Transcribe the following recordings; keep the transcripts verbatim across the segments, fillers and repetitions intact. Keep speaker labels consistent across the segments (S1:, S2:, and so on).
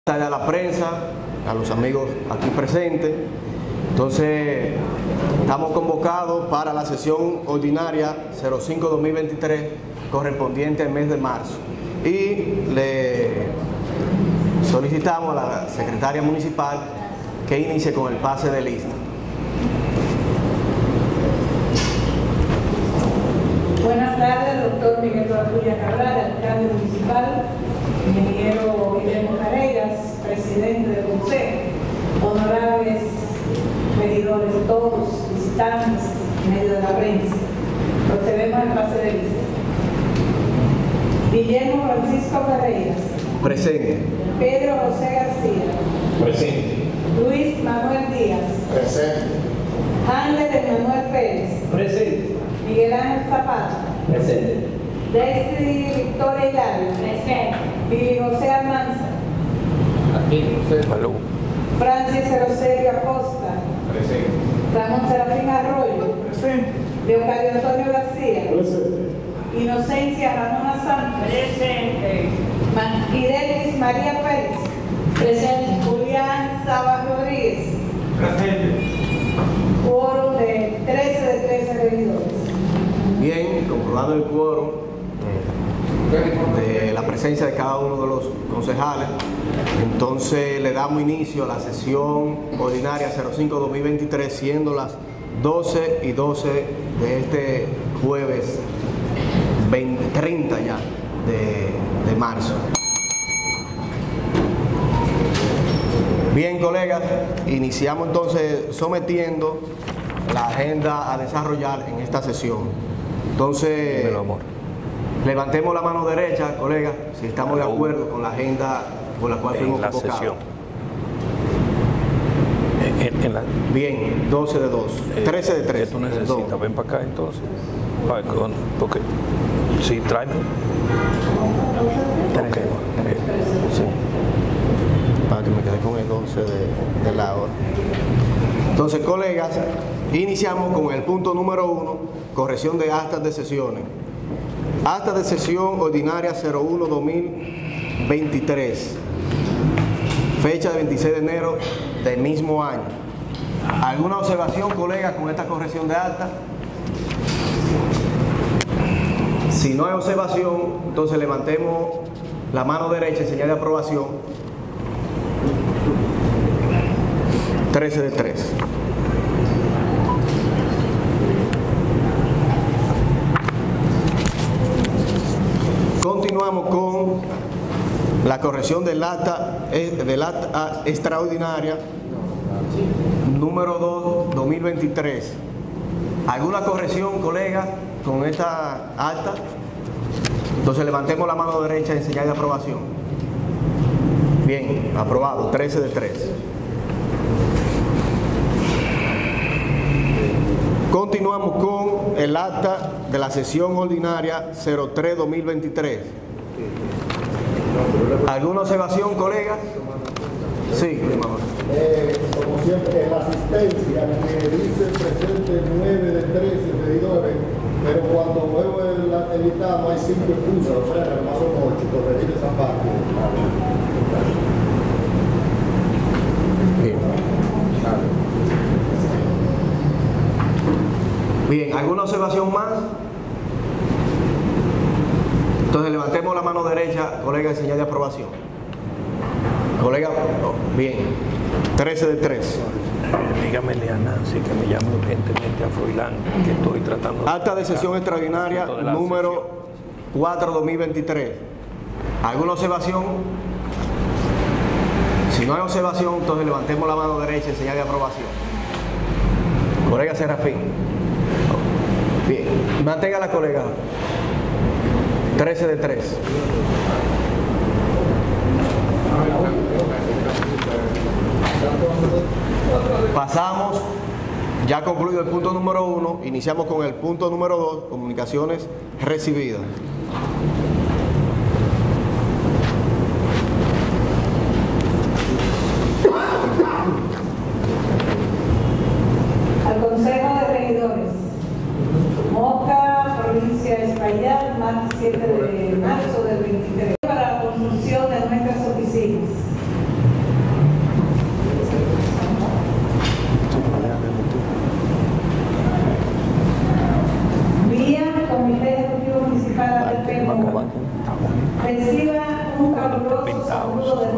S1: A la prensa, a los amigos aquí presentes. Entonces, estamos convocados para la sesión ordinaria cero cinco dos mil veintitrés correspondiente al mes de marzo. Y le solicitamos a la secretaria municipal que inicie con el pase de lista.
S2: Buenas tardes, doctor Miguel Barbulla Cabral, alcalde municipal, ingeniero Guillermo Careiras, presidente del consejo, honorables regidores, todos visitantes, medio de la prensa. Procedemos al pase de lista. Guillermo Francisco Careiras.
S1: Presente.
S2: Pedro José García.
S3: Presente.
S2: Luis Manuel Díaz.
S3: Presente.
S2: Ángel Emanuel Pérez.
S3: Presente.
S2: Miguel Ángel Zapata.
S3: Presente.
S2: Daisy Victoria Hilario.
S4: Presente.
S2: Billy José Almanza.
S3: Aquí, José. Salud.
S2: Francis Eroselio Acosta.
S3: Presente.
S2: Ramón Serafín Arroyo.
S3: Presente.
S2: Leocadio Antonio García.
S3: Presente.
S2: Inocencia Ramona Santos.
S4: Presente.
S2: Idelis María Pérez.
S4: Presente.
S2: Julián Sabas Rodríguez.
S3: Presente.
S2: Quórum de trece de trece regidores.
S1: Bien, comprobado el quórum de la presencia de cada uno de los concejales, entonces le damos inicio a la sesión ordinaria cero cinco dos mil veintitrés, siendo las doce y doce de este jueves veinte, treinta ya de, de marzo. Bien, colegas, iniciamos entonces sometiendo la agenda a desarrollar en esta sesión. Entonces, levantemos la mano derecha, colegas, si estamos de acuerdo con la agenda por la cual fuimos convocados.
S5: En, en la,
S1: Bien, doce de dos,
S5: eh,
S1: trece de tres.
S5: ¿Qué tú necesitas?
S1: dos.
S5: Ven para acá entonces. Ay, con, porque, sí, tráeme. Ok, eh, sí.
S1: Para que me quede con el doce de, de la hora. Entonces, colegas, iniciamos con el punto número uno, corrección de actas de sesiones. Acta de sesión ordinaria cero uno dos mil veintitrés, fecha de veintiséis de enero del mismo año. ¿Alguna observación, colegas, con esta corrección de acta? Si no hay observación, entonces levantemos la mano derecha en señal de aprobación. trece de tres. Continuamos con la corrección del acta, del acta extraordinaria número dos, dos mil veintitrés. ¿Alguna corrección, colegas, con esta acta? Entonces levantemos la mano derecha en señal de aprobación. Bien, aprobado, trece de tres. Continuamos con el acta de la sesión ordinaria cero tres dos mil veintitrés. ¿Alguna observación, colegas? Sí,
S6: eh, como siempre, la asistencia que dice presente nueve de trece regidores, pero cuando veo el, el listado hay cinco excusas, o sea, además son ocho, corregir esa parte.
S1: Bien. Bien, ¿alguna observación más? Entonces levantemos la mano derecha, colega, en señal de aprobación. Colega, oh, bien, trece de tres.
S5: Eh, dígame a Nancy que me llame urgentemente a Froilán, que estoy tratando de...
S1: Acta de sesión extraordinaria número cuatro dos mil veintitrés. ¿Alguna observación? Si no hay observación, entonces levantemos la mano derecha en señal de aprobación. Colega Serafín. Bien, mantenga la colega. trece de tres. Pasamos, ya concluido el punto número uno, iniciamos con el punto número dos, comunicaciones recibidas.
S2: Al Consejo de Regidores. Moca, provincia de Espaillat, martes siete de marzo del veintitrés. Para la construcción de nuestras oficinas.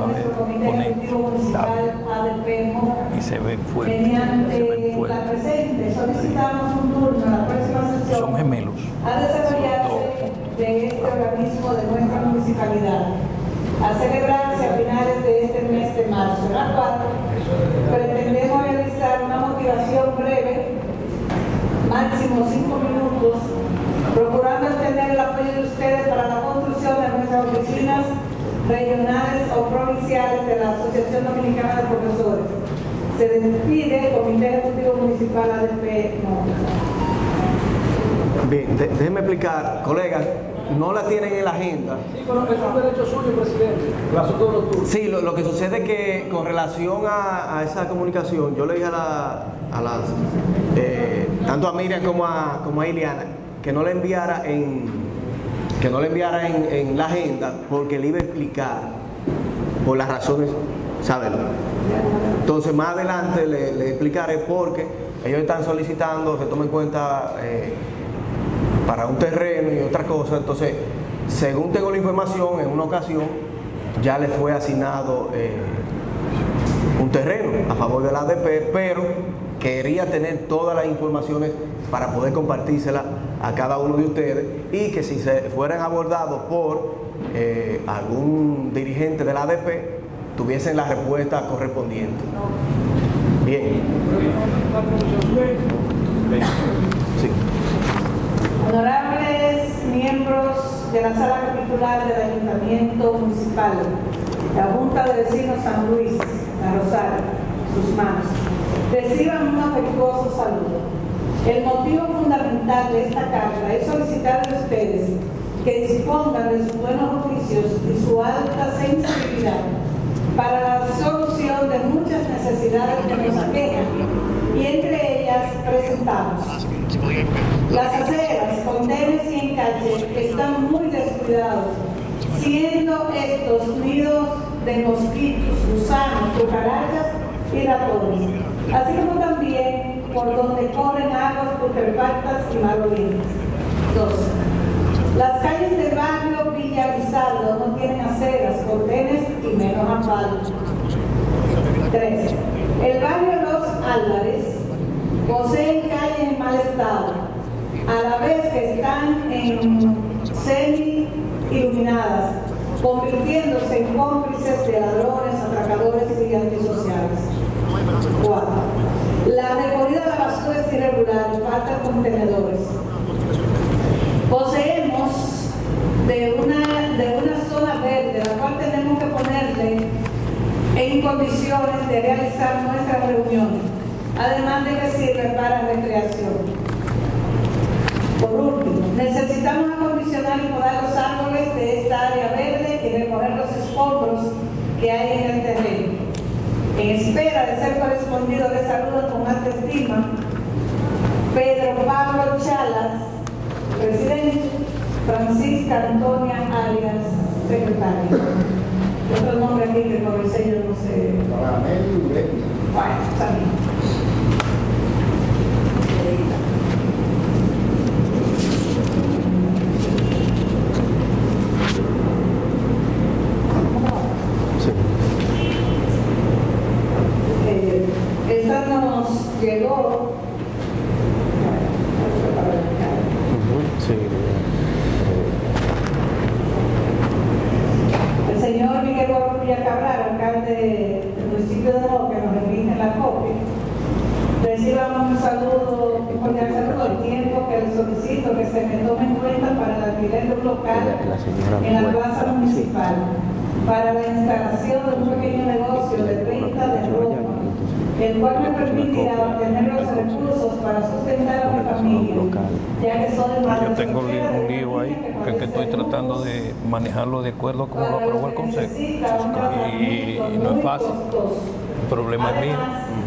S5: a ver,
S2: nuestro Comité
S5: poner
S2: Ejecutivo Municipal A D P Moca.
S5: y se ve fuerte, se
S2: Mediante
S5: ven
S2: la
S5: fuerte.
S2: presente solicitamos un turno en la próxima sesión
S5: Son gemelos.
S2: a desarrollarse de este organismo de nuestra municipalidad, a celebrarse a finales de este mes de marzo, en la cual pretendemos realizar una motivación breve, máximo cinco minutos, procurando obtener el apoyo de ustedes para la construcción de nuestras oficinas regionales o provinciales de la Asociación Dominicana de Profesores. Se despide el Comité Ejecutivo Municipal A D P Moca.
S1: Bien, de- déjenme explicar, colegas, no la tienen en la agenda.
S3: Sí, pero es un derecho suyo, presidente. El asunto de los turnos.
S1: Sí, lo, lo que sucede es que con relación a, a esa comunicación, yo le dije a, la, a las, eh, tanto a Miriam como a, como a Ileana, que no le enviara en, que no le enviara en, en la agenda, porque le iba a explicar por las razones, ¿saben? Entonces más adelante le, le explicaré porque ellos están solicitando que tome en cuenta eh, para un terreno y otra cosa. Entonces, según tengo la información, en una ocasión ya le fue asignado eh, un terreno a favor de la A D P, pero quería tener todas las informaciones para poder compartírselas a cada uno de ustedes y que si se fueran abordados por eh, algún dirigente de la A D P, tuviesen la respuesta correspondiente. Bien. Sí.
S2: Honorables miembros de la Sala Capitular del Ayuntamiento Municipal, la Junta de Vecinos San Luis, San Rosario, sus manos, reciban un afectuoso saludo. El motivo fundamental de esta carta es solicitar de ustedes que dispongan de sus buenos oficios y su alta sensibilidad para la solución de muchas necesidades que nos aquejan, y entre ellas presentamos las aceras, contenes y encalces que están muy descuidados, siendo estos nidos de mosquitos, gusanos, cucarachas y ratones, así como también por donde corren aguas putrefactas y malolientes. Dos. Las calles del barrio Villa Lizardo no tienen aceras, contenes y menos asfalto. Tres. El barrio Los Álvarez posee calles en mal estado, a la vez que están en semi iluminadas, convirtiéndose en cómplices de ladrones, atracadores y antisociales. Cuatro. La recogida de la basura es irregular y falta contenedores. Poseemos de una, de una zona verde, la cual tenemos que ponerle en condiciones de realizar nuestras reuniones, además de que sirve para recreación. Por último, necesitamos acondicionar y podar los árboles de esta área verde y recoger los escombros que hay en el terreno. En espera de ser correspondido, de saludo con alta estima, Pedro Pablo Chalas, presidente, Francisca Antonia Arias, secretaria. Otro nombre aquí que con el sello no sé.
S6: Ramel Ureña.
S2: Bueno, está bien. Eh, esta nos llegó.
S1: Sí.
S2: El señor Miguel Borja Cabral, alcalde del municipio de Moca, nos remite la copia. Recibamos un saludo, un cordial saludo, el tiempo que le solicito que se me tome en cuenta para el alquiler de un local en la plaza municipal, para la instalación de un pequeño negocio de venta de ropa, el cual me permitirá obtener los recursos para sustentar a mi familia, ya que soy madre
S5: Yo tengo un lío,
S2: soltera
S5: un
S2: de
S5: lío
S2: una
S5: ahí,
S2: niña que
S5: que, que estoy
S2: padece
S5: tratando de manejarlo de acuerdo a como lo aprobó el Consejo. Y, y no es fácil. El problema es mío.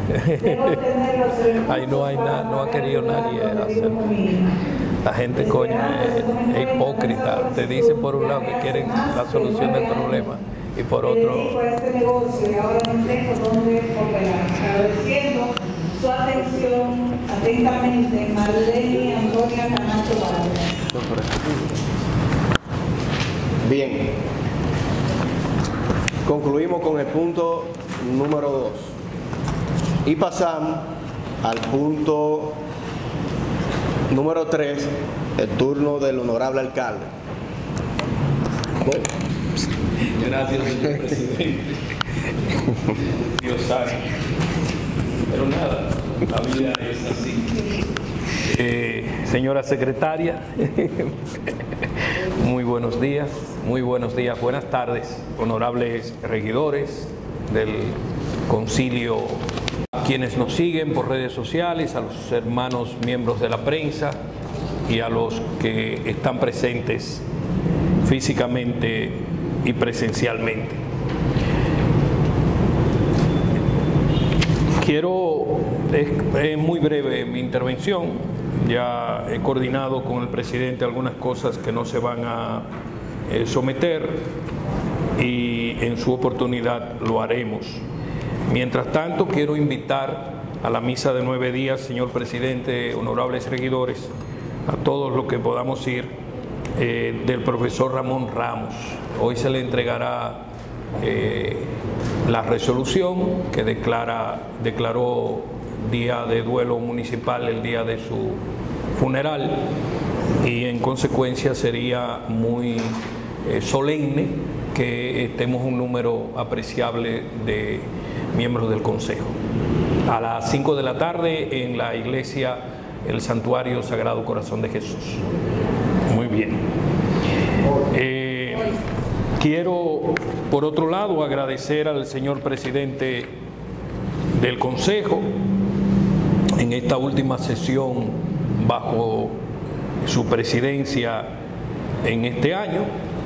S5: Ahí no hay nada, no ha querido nadie hacerlo. La gente, coño, es, es hipócrita. Te dice por un lado que quieren la solución del problema y por otro...
S2: Por este negocio y ahora no tengo dónde operar. Agradeciendo su atención atentamente, Marlene Antonia Camacho Vargas.
S1: Bien. concluimos con el punto número dos y pasamos al punto número tres, el turno del honorable alcalde. Bueno.
S5: Gracias, señor presidente. Dios sabe. Pero nada, la vida es así. Eh, señora secretaria, muy buenos días, muy buenos días, buenas tardes, honorables regidores del concilio, a quienes nos siguen por redes sociales, a los hermanos miembros de la prensa y a los que están presentes físicamente y presencialmente. Quiero, es, es muy breve mi intervención. Ya he coordinado con el presidente algunas cosas que no se van a eh, someter y en su oportunidad lo haremos. Mientras tanto, quiero invitar a la misa de nueve días, señor presidente, honorables regidores, a todos los que podamos ir, eh, del profesor Ramón Ramos. Hoy se le entregará eh, la resolución que declara, declaró día de duelo municipal el día de su funeral, y en consecuencia sería muy eh, solemne que estemos un número apreciable de miembros del Consejo. A las cinco de la tarde en la iglesia el Santuario Sagrado Corazón de Jesús. Muy bien. Eh, quiero, por otro lado, agradecer al señor presidente del Consejo en esta última sesión bajo su presidencia en este año,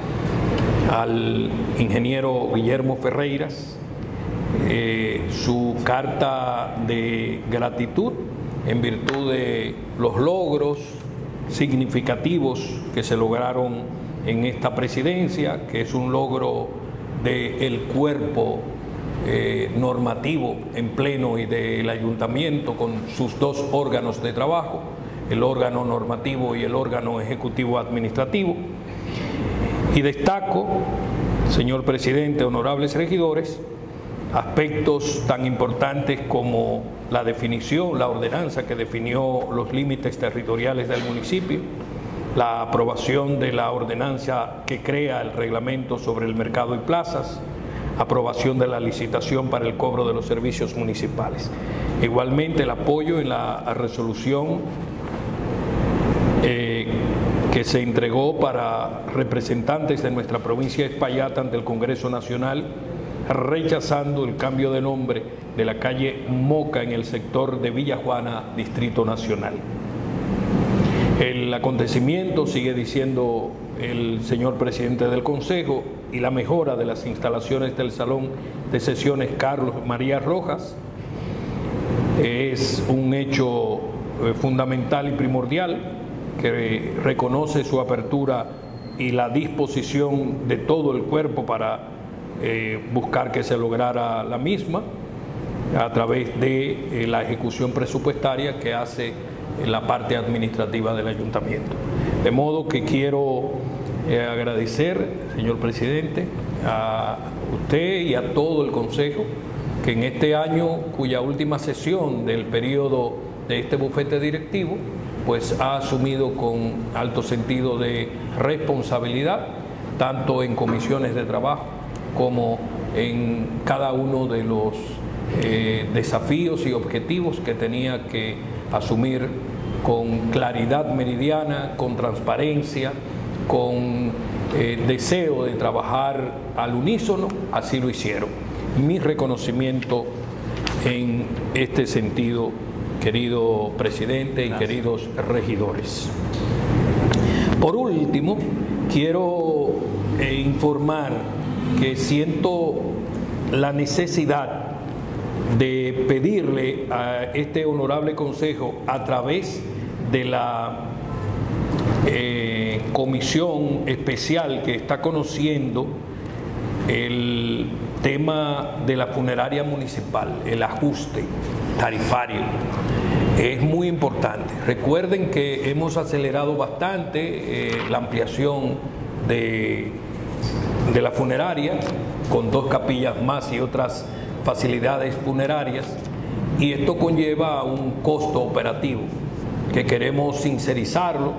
S5: al ingeniero Guillermo Ferreiras, eh, su carta de gratitud en virtud de los logros significativos que se lograron en esta presidencia, que es un logro del cuerpo Eh, normativo en pleno y del ayuntamiento con sus dos órganos de trabajo, el órgano normativo y el órgano ejecutivo administrativo. Y destaco, señor presidente, honorables regidores, aspectos tan importantes como la definición, la ordenanza que definió los límites territoriales del municipio, la aprobación de la ordenanza que crea el reglamento sobre el mercado y plazas, aprobación de la licitación para el cobro de los servicios municipales. Igualmente el apoyo en la resolución eh, que se entregó para representantes de nuestra provincia de Espaillat ante el Congreso Nacional, rechazando el cambio de nombre de la calle Moca en el sector de Villa Juana, Distrito Nacional. El acontecimiento, sigue diciendo el señor presidente del Consejo, y la mejora de las instalaciones del Salón de Sesiones Carlos María Rojas es un hecho fundamental y primordial que reconoce su apertura y la disposición de todo el cuerpo para eh, buscar que se lograra la misma a través de eh, la ejecución presupuestaria que hace la parte administrativa del ayuntamiento. De modo que quiero eh, agradecer, señor presidente, a usted y a todo el Consejo, que en este año, cuya última sesión del periodo de este bufete directivo, pues ha asumido con alto sentido de responsabilidad, tanto en comisiones de trabajo como en cada uno de los eh, desafíos y objetivos que tenía que asumir con claridad meridiana, con transparencia, con eh, deseo de trabajar al unísono. Así lo hicieron. Mi reconocimiento en este sentido, querido presidente y queridos regidores. Por último, quiero eh, informar que siento la necesidad de pedirle a este honorable Consejo, a través de la eh, comisión especial que está conociendo el tema de la funeraria municipal, el ajuste tarifario, es muy importante. Recuerden que hemos acelerado bastante eh, la ampliación de de la funeraria, con dos capillas más y otras facilidades funerarias, y esto conlleva un costo operativo que queremos sincerizarlo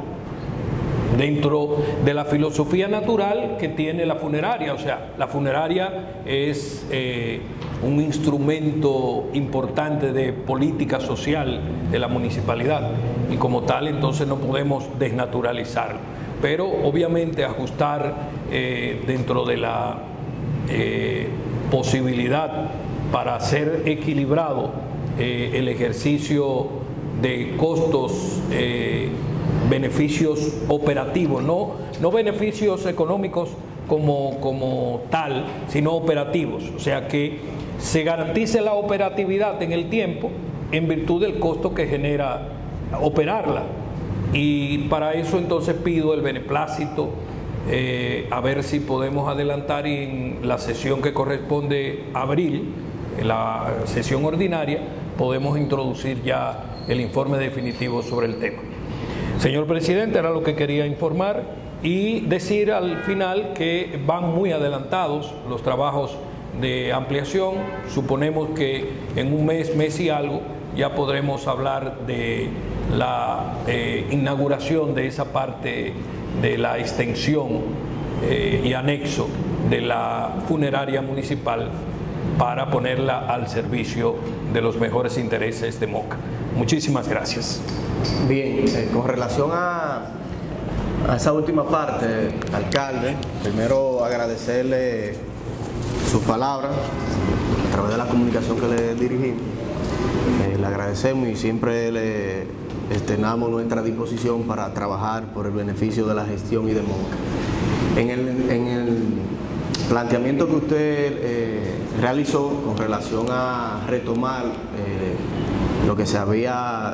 S5: dentro de la filosofía natural que tiene la funeraria. O sea, la funeraria es eh, un instrumento importante de política social de la municipalidad, y como tal entonces no podemos desnaturalizarlo, pero obviamente ajustar eh, dentro de la eh, posibilidad para ser equilibrado eh, el ejercicio de costos, eh, beneficios operativos, no, no beneficios económicos como, como tal, sino operativos. O sea, que se garantice la operatividad en el tiempo en virtud del costo que genera operarla. Y para eso entonces pido el beneplácito, eh, a ver si podemos adelantar en la sesión que corresponde a abril, en la sesión ordinaria, podemos introducir ya el informe definitivo sobre el tema. Señor presidente, era lo que quería informar, y decir al final que van muy adelantados los trabajos de ampliación. Suponemos que en un mes, mes y algo, ya podremos hablar de la eh, inauguración de esa parte de la extensión eh, y anexo de la funeraria municipal para ponerla al servicio de los mejores intereses de Moca. Muchísimas gracias.
S1: Bien, eh, con relación a, a esa última parte, alcalde, primero agradecerle sus palabras a través de la comunicación que le dirigimos. Eh, le agradecemos y siempre le externamos nuestra disposición para trabajar por el beneficio de la gestión y de Moca. En el, en el planteamiento que usted eh, realizó con relación a retomar eh, lo que se había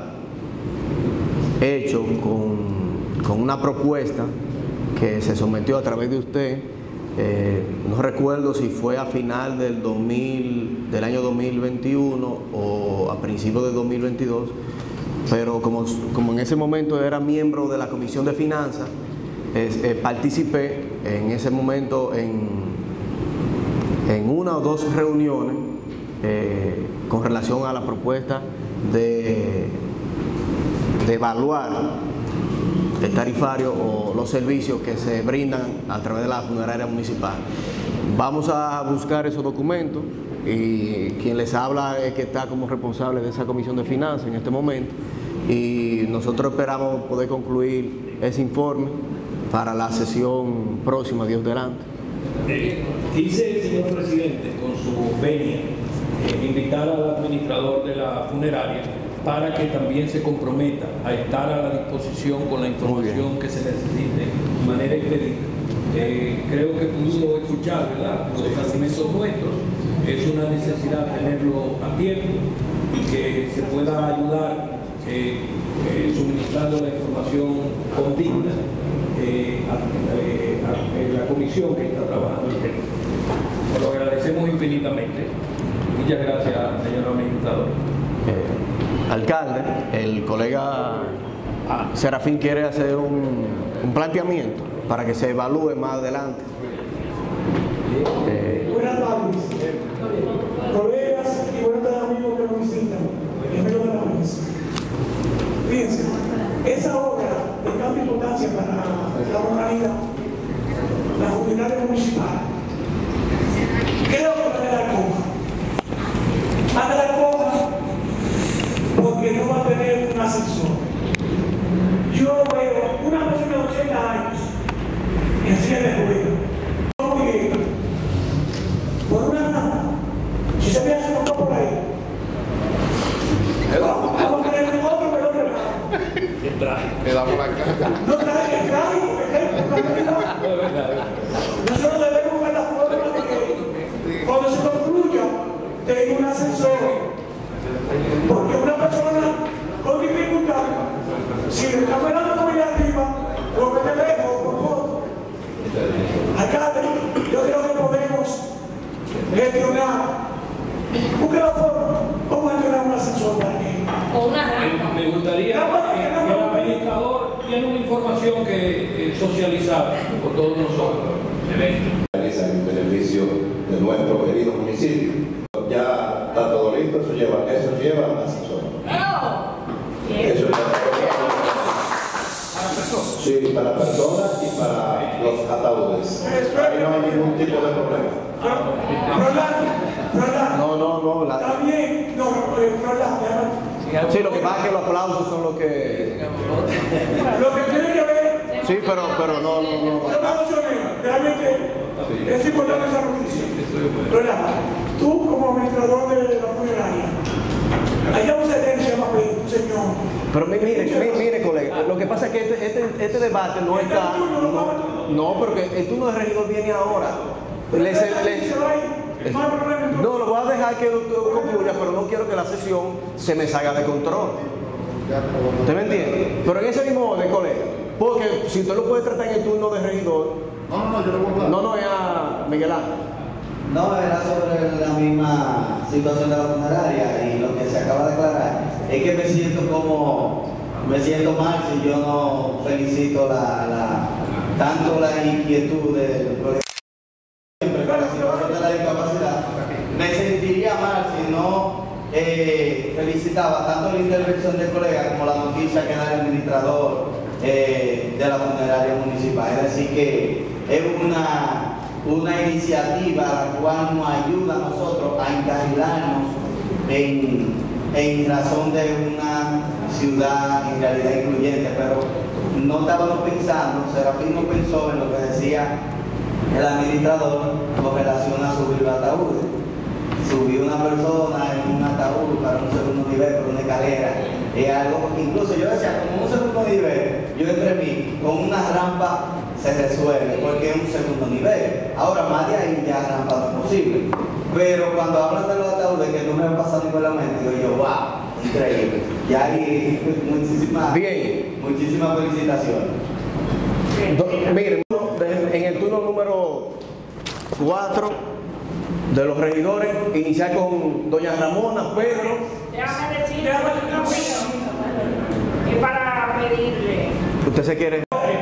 S1: hecho con, con una propuesta que se sometió a través de usted, eh, no recuerdo si fue a final del, dos mil, del año dos mil veintiuno o a principios de dos mil veintidós, pero como, como en ese momento era miembro de la Comisión de Finanzas, eh, eh, participé en ese momento en, en una o dos reuniones eh, con relación a la propuesta de, de evaluar el tarifario o los servicios que se brindan a través de la funeraria municipal. Vamos a buscar esos documentos, y quien les habla es que está como responsable de esa Comisión de Finanzas en este momento, y nosotros esperamos poder concluir ese informe para la sesión próxima, Dios delante.
S5: Eh, quise, señor presidente, con su venia, eh, invitar al administrador de la funeraria para que también se comprometa a estar a la disposición con la información que se necesite de manera expedita. Eh, creo que pudo escuchar, ¿verdad?, los argumentos nuestros. Es una necesidad tenerlo a tiempo y que se pueda ayudar eh, eh, suministrando la información condigna eh, a, eh, a, a la comisión que está trabajando el tema. Lo agradecemos infinitamente. Muchas gracias, señor administrador.
S1: Eh, alcalde, el colega ah, Serafín quiere hacer un, un planteamiento para que se evalúe más adelante. Eh,
S7: Buenas tardes, colegas y buenas tardes amigos que nos visitan en medio de la mesa. Fíjense, esa obra de tanta importancia para la localidad, la funeraria municipal, creo que va a quedar coja. Va a quedar coja porque no va a tener un ascensor. Yo veo una persona de ochenta años en silla de ruedas, por una rampa, si se ve a su papá por ahí, vamos a tener otro pero otro lado.
S8: Le damos la cara.
S7: No trae el trágico, nosotros debemos ver la forma de que cuando se concluya tenga un ascensor, porque una persona con dificultad, si le está mirando muy arriba, lo que te lejos, por favor. Acá yo creo que podemos gestionar, busque la forma, cómo gestionar un ascensor para que
S4: O una rampa.
S5: Me gustaría que el administrador tiene una información que eh, socializar con todos nosotros.
S8: realizan en beneficio de nuestro querido municipio. Ya está todo listo, eso lleva, eso lleva asesor. Eso lleva sí, para personas y para los ataúdes. Ahí no hay ningún tipo de problema.
S1: No, no, no. La...
S7: Está bien, no, Froilán,
S1: sí, lo que pasa es que los aplausos son los que...
S7: lo que tiene que ver...
S1: Sí, pero, pero no, no, no.
S7: Yo me emocioné, realmente es importante esa noticia. Froilán, tú como administrador de la funeraria, allá un sedén se llama un señor.
S1: Pero mire, mire, mire, colega, lo que pasa es que este, este, este debate no está... No, no, porque el turno de regidor viene ahora. Le, le, le, no, lo voy a dejar que concluya, pero no quiero que la sesión se me salga de control. ¿Usted me entiende? Pero en ese mismo orden, colega, porque si usted lo puede tratar en el turno de regidor...
S6: No, no, no, yo le voy a hablar.
S1: No, no, es a Miguel Ángel.
S9: No, era sobre la misma situación de la funeraria y lo que se acaba de aclarar es que me siento como, me siento mal si yo no felicito la, la tanto la inquietud del proyecto siempre con la situación de la discapacidad. Me sentiría mal si no eh, felicitaba tanto la intervención del colega como la noticia que da el administrador eh, de la funeraria municipal. Es decir, que es una una iniciativa la cual nos ayuda a nosotros a encarrilarnos en, en razón de una ciudad en realidad incluyente, pero no estábamos pensando, Serafín no pensó en lo que decía el administrador con relación a subir los ataúdes. Subir una persona en un ataúd para un segundo nivel, por una escalera, es algo que incluso yo decía, como un segundo nivel, yo entre mí, con una rampa se resuelve, porque es un segundo nivel. Ahora, más de ahí ya rampa no es posible. Pero cuando hablan de los ataúdes, que no me va pasando por la mente, digo yo, wow, increíble. Y ahí, muchísimas,
S1: bien,
S9: muchísimas felicitaciones.
S1: Do, miren, en el turno número cuatro de los regidores, iniciar con doña Ramona, Pedro.
S4: Déjame decirle una opinión. Es para pedirle.
S1: ¿Usted se quiere?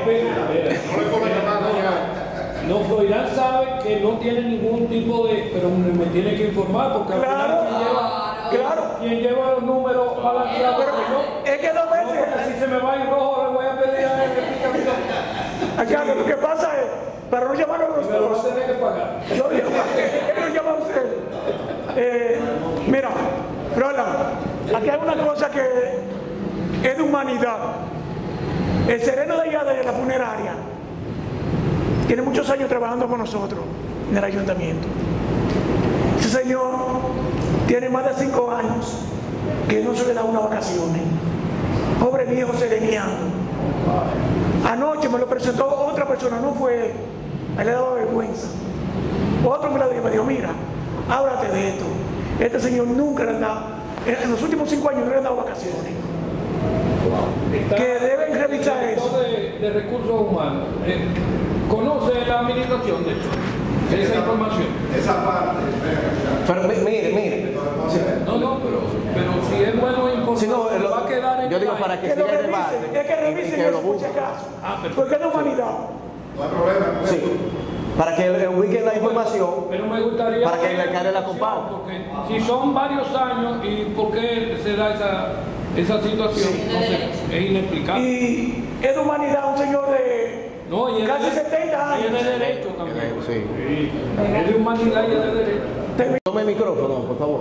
S5: No, Froilán sabe que no tiene ningún tipo de... Pero me tiene que informar porque al
S7: Claro,
S5: final quien lleva,
S7: claro.
S5: quien lleva los números balanceados.
S7: Pero es que dos veces...
S5: No, porque si se me va en rojo le voy a pedir a él explicación.
S7: Acá lo que pasa es, para no llamar a los
S5: Pero no
S7: dos,
S5: tiene que pagar.
S7: yo no llamo a usted. Eh, mira, Froilán, aquí hay una cosa que es de humanidad. El sereno de allá de la funeraria tiene muchos años trabajando con nosotros en el ayuntamiento. Ese señor tiene más de cinco años que no se le da unas vacaciones. Pobre viejo sereniano. Anoche me lo presentó otra persona, no fue él. A él le daba vergüenza. Otro me lo dijo, me dijo, mira, háblate de esto. Este señor nunca le ha dado, en los últimos cinco años no le ha dado vacaciones.
S5: Está,
S7: que deben revisar
S5: el
S7: eso.
S5: De, de recursos humanos. Eh, ¿Conoce la administración de hecho? Esa información.
S6: Esa parte.
S1: Pero mire, mire. Sí.
S5: No, no, pero, pero si es bueno informar,
S1: Si no, lo,
S5: va a quedar en
S1: yo digo
S5: el
S1: para que
S7: Que lo
S1: siga el debate.
S7: revisen, es que revisen
S1: que
S7: eso
S1: lo
S7: por si
S1: busque.
S7: acaso.
S5: Ah, perfecto.
S7: Porque es de humanidad.
S6: No hay problema.
S1: Sí. Para que le ubiquen la información.
S5: Pero me gustaría
S1: para que el alcalde la comparta.
S5: Porque si son varios años, ¿y por qué se da esa, esa situación?
S4: Sí.
S5: Entonces, es inexplicable.
S7: Y es de humanidad un señor de
S5: No, y es
S7: casi
S5: de,
S7: setenta años.
S5: y es de derecho también.
S1: Sí.
S5: Sí. Es de humanidad y es de derecho.
S1: Tome el micrófono, por favor.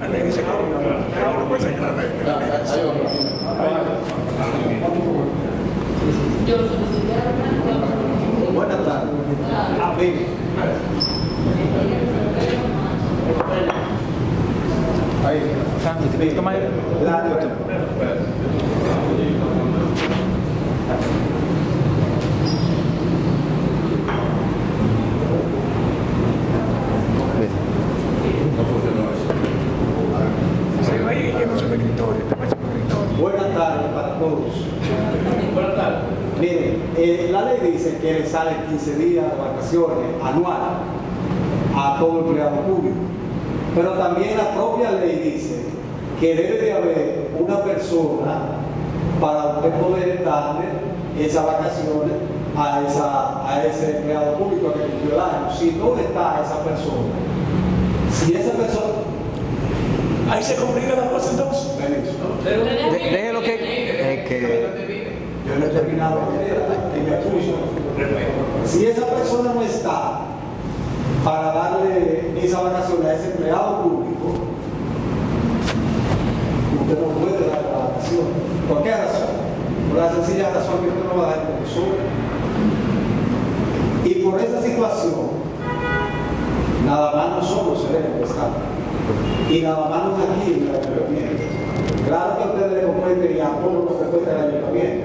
S9: Buenas tardes.
S6: Ahí.
S10: Buenas tardes para todos. Buenas tardes. Miren, eh, la ley dice que le salen quince días de vacaciones anuales a todo empleado público. Pero también la propia ley dice que debe de haber una persona para usted poder darle esas vacaciones a, esa, a ese empleado público que cumplió el año. Si no está esa persona, si esa persona...
S7: Ahí se complica la cosa entonces.
S1: De- Déjelo que... Es que...
S10: Yo no he terminado y me escucho. Si esa persona no está para darle esa vacación a ese empleado público, usted no puede dar la vacación. ¿Por qué razón? Por la sencilla razón que usted no va a dar el profesor. Y por esa situación, nada más nosotros seremos pescados. Y nada más no aquí en el ayuntamiento. Claro que a ustedes les compete y a todos los que compete el ayuntamiento.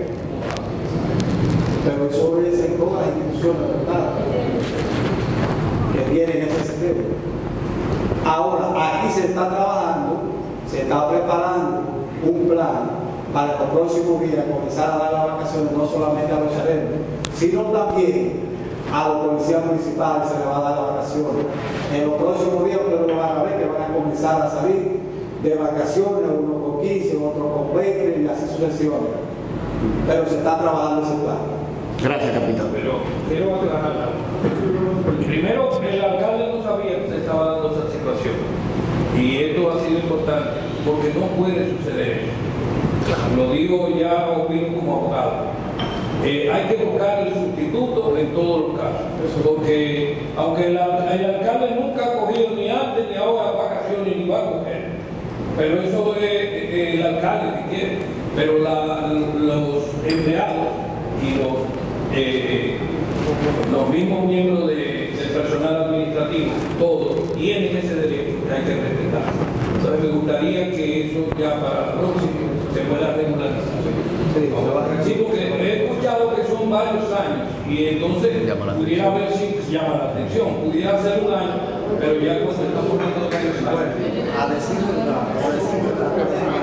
S10: Pero eso es en todas las instituciones, ¿verdad?, que tienen ese sistema. Ahora, aquí se está trabajando, se está preparando un plan para los próximos días comenzar a dar las vacaciones no solamente a los gerentes, sino también a los policías municipales se les va a dar las vacaciones. En los próximos días ustedes lo van a ver que van a comenzar a salir de vacaciones, unos con quince, otros con veinte y así sucesivamente. Pero se está trabajando ese plan.
S1: Gracias, capitán.
S5: Pero quiero aclarar algo. Primero, el alcalde no sabía que se estaba dando esa situación. Y esto ha sido importante, porque no puede suceder eso. Lo digo ya, opino como abogado. Eh, hay que buscar el sustituto en todos los casos. Porque aunque el, el alcalde nunca ha cogido ni antes ni ahora vacaciones ni va a coger, pero eso es eh, el alcalde que quiere. Pero la, los empleados y los Eh, los mismos miembros de, del personal administrativo, todos tienen ese derecho que hay que respetar. Entonces me gustaría que eso ya para el próximo se pueda regularizar. Sí, porque he escuchado que son varios años y entonces pudiera ver si llama la atención, pudiera ser un año, pero ya cuando está poniendo
S10: a decir verdad, a decir verdad,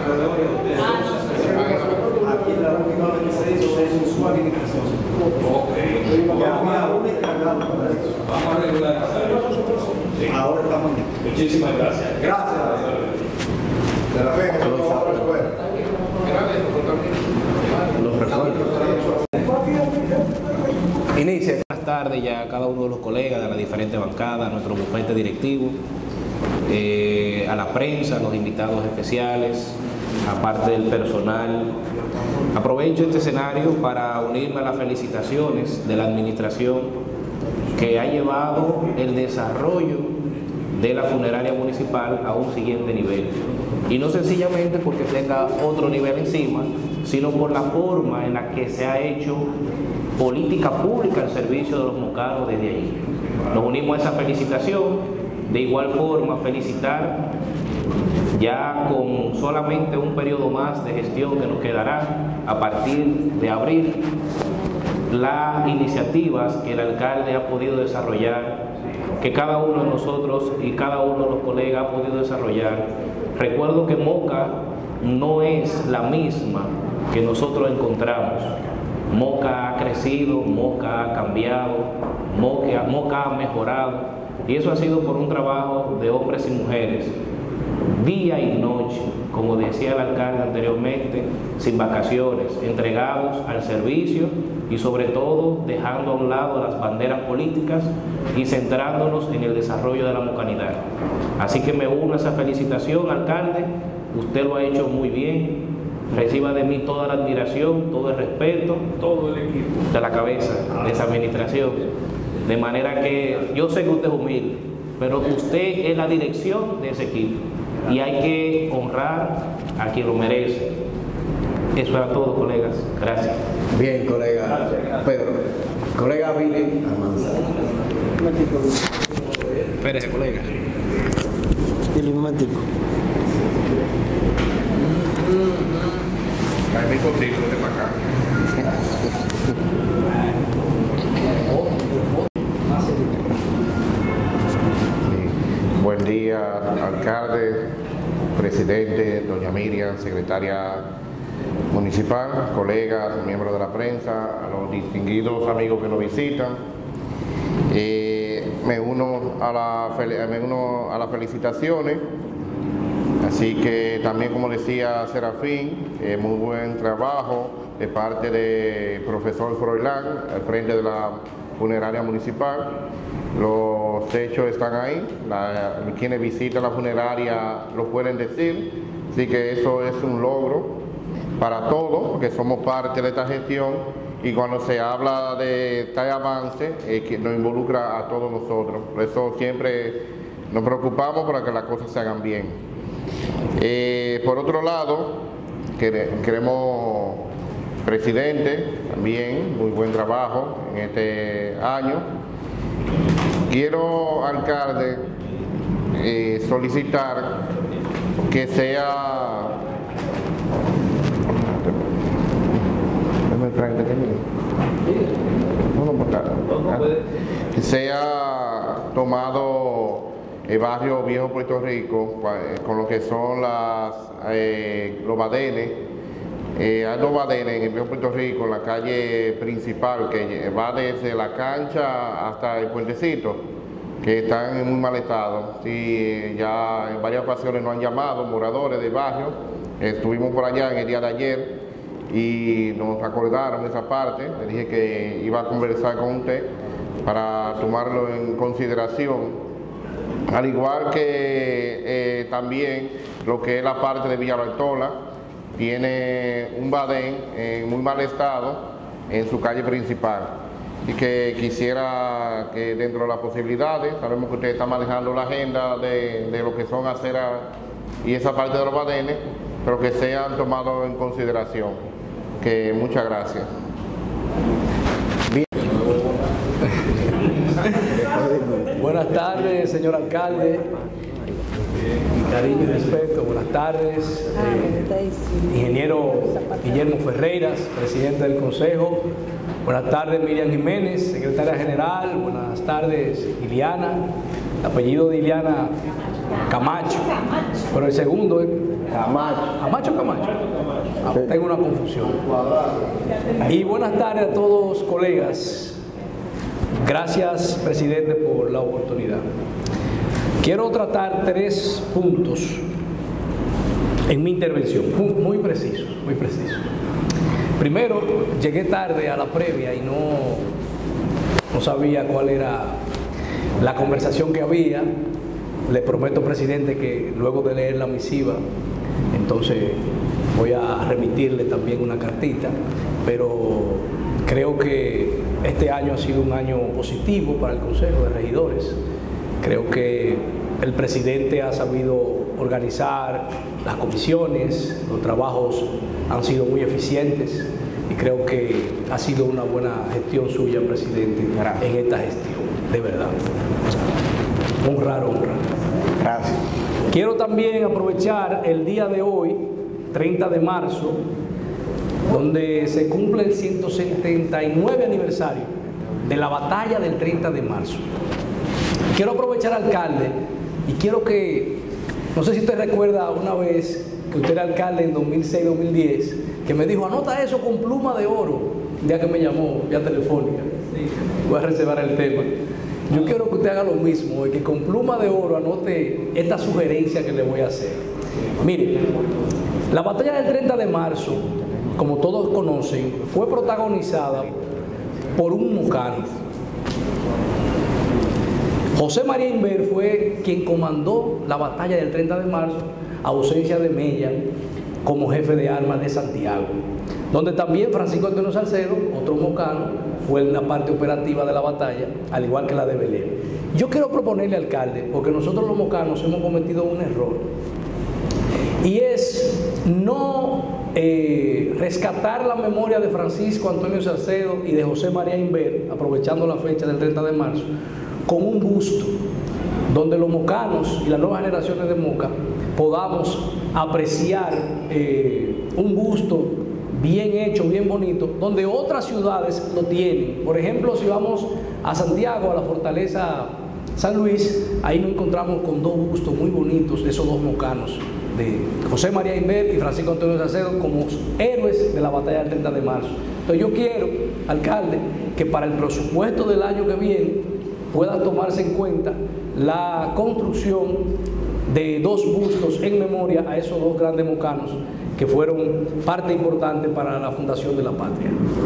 S10: aquí la última vez que se hizo se hizo su administración.
S5: Ok.
S10: Ya había un encargado para eso.
S5: Vamos a regularizar eso. Sí.
S10: Ahora estamos aquí.
S5: Muchísimas gracias.
S10: Gracias.
S8: De la fe, que no vamos a resolver.
S1: Los recuerdos.
S11: Inicia. Buenas tardes ya a cada uno de los colegas de las diferentes bancadas, a nuestro bufete directivo, eh, a la prensa, a los invitados especiales, aparte del personal. Aprovecho este escenario para unirme a las felicitaciones de la administración que ha llevado el desarrollo de la funeraria municipal a un siguiente nivel. Y no sencillamente porque tenga otro nivel encima, sino por la forma en la que se ha hecho política pública al servicio de los mocanos desde allí. Nos unimos a esa felicitación. De igual forma, felicitar ya con solamente un periodo más de gestión que nos quedará a partir de abril, las iniciativas que el alcalde ha podido desarrollar, que cada uno de nosotros y cada uno de los colegas ha podido desarrollar. Recuerdo que Moca no es la misma que nosotros encontramos. Moca ha crecido, Moca ha cambiado, Moca, Moca ha mejorado, y eso ha sido por un trabajo de hombres y mujeres, día y noche, como decía el alcalde anteriormente, sin vacaciones, entregados al servicio y sobre todo dejando a un lado las banderas políticas y centrándonos en el desarrollo de la mocanidad. Así que me uno a esa felicitación, alcalde, usted lo ha hecho muy bien, reciba de mí toda la admiración, todo el respeto,
S5: todo el equipo
S11: de la cabeza de esa administración. De manera que yo sé que usted es humilde, pero usted es la dirección de ese equipo y hay que honrar a quien lo merece. Eso era todo, colegas. Gracias.
S1: Bien, colega Pedro. Colega Billy Almanza.
S11: Espérese, colega.
S1: Billy, un momentico.
S8: Hay mi cosito de para acá.
S12: Buen día, alcalde, presidente, doña Miriam, secretaria municipal, colegas, miembros de la prensa, a los distinguidos amigos que nos visitan. Eh, me uno a la, me uno a las felicitaciones, así Así que también, como decía Serafín, eh, muy buen trabajo de parte del profesor Froilán al frente de la funeraria municipal. Los techos están ahí, la, quienes visitan la funeraria lo pueden decir, así que eso es un logro para todos, porque somos parte de esta gestión, y cuando se habla de tal avance, eh, que nos involucra a todos nosotros. Por eso siempre nos preocupamos para que las cosas se hagan bien. Eh, por otro lado, queremos, presidente, también muy buen trabajo en este año. Quiero, alcalde, eh, solicitar que sea, que sea tomado el barrio Viejo Puerto Rico con lo que son las, eh, los badenes. Eh, hay dos badenes en el Viejo Puerto Rico, en la calle principal, que va desde la cancha hasta el puentecito, que están en muy mal estado. Sí, ya en varias ocasiones nos han llamado moradores del barrio, estuvimos por allá en el día de ayer y nos acordaron esa parte. Le dije que iba a conversar con usted para tomarlo en consideración, al igual que eh, también lo que es la parte de Villa Bartola. Tiene un badén en muy mal estado en su calle principal, y que quisiera que dentro de las posibilidades, sabemos que usted está manejando la agenda de, de lo que son aceras y esa parte de los badenes, pero que sean tomados en consideración. Que muchas gracias. Bien.
S3: Buenas tardes, señor alcalde. Mi cariño y respeto, buenas tardes. Eh, ingeniero Guillermo Ferreiras, presidente del Consejo. Buenas tardes, Miriam Jiménez, secretaria general. Buenas tardes, Iliana. El apellido de Iliana Camacho. Pero el segundo es Camacho. Camacho Camacho. Ah, tengo una confusión. Y buenas tardes a todos, colegas. Gracias, presidente, por la oportunidad. Quiero tratar tres puntos en mi intervención, muy precisos, muy precisos. Primero, llegué tarde a la previa y no, no sabía cuál era la conversación que había. Le prometo, presidente, que luego de leer la misiva, entonces voy a remitirle también una cartita, pero creo que este año ha sido un año positivo para el Consejo de Regidores. Creo que el presidente ha sabido organizar las comisiones, los trabajos han sido muy eficientes y creo que ha sido una buena gestión suya, presidente, en esta gestión, de verdad. Honrar, honrar.
S1: Gracias.
S3: Quiero también aprovechar el día de hoy, treinta de marzo, donde se cumple el ciento setenta y nueve aniversario de la batalla del treinta de marzo. Quiero aprovechar, alcalde, y quiero que, no sé si usted recuerda una vez que usted era alcalde en dos mil seis dos mil diez, que me dijo, anota eso con pluma de oro, el día que me llamó, vía telefónica. Voy a reservar el tema. Yo quiero que usted haga lo mismo, y que con pluma de oro anote esta sugerencia que le voy a hacer. Mire, la batalla del treinta de marzo, como todos conocen, fue protagonizada por un mocano. José María Inver fue quien comandó la batalla del treinta de marzo, a ausencia de Mella como jefe de armas de Santiago, donde también Francisco Antonio Salcedo, otro mocano, fue en la parte operativa de la batalla, al igual que la de Belén. Yo quiero proponerle, alcalde, porque nosotros los mocanos hemos cometido un error, y es no eh, rescatar la memoria de Francisco Antonio Salcedo y de José María Inver, aprovechando la fecha del treinta de marzo, con un busto donde los mocanos y las nuevas generaciones de Moca podamos apreciar eh, un busto bien hecho, bien bonito, donde otras ciudades lo tienen. Por ejemplo, si vamos a Santiago, a la fortaleza San Luis, ahí nos encontramos con dos bustos muy bonitos de esos dos mocanos, de José María Inver y Francisco Antonio Salcedo, como héroes de la batalla del treinta de marzo. Entonces yo quiero, alcalde, que para el presupuesto del año que viene pueda tomarse en cuenta la construcción de dos bustos en memoria a esos dos grandes mocanos que fueron parte importante para la fundación de la patria.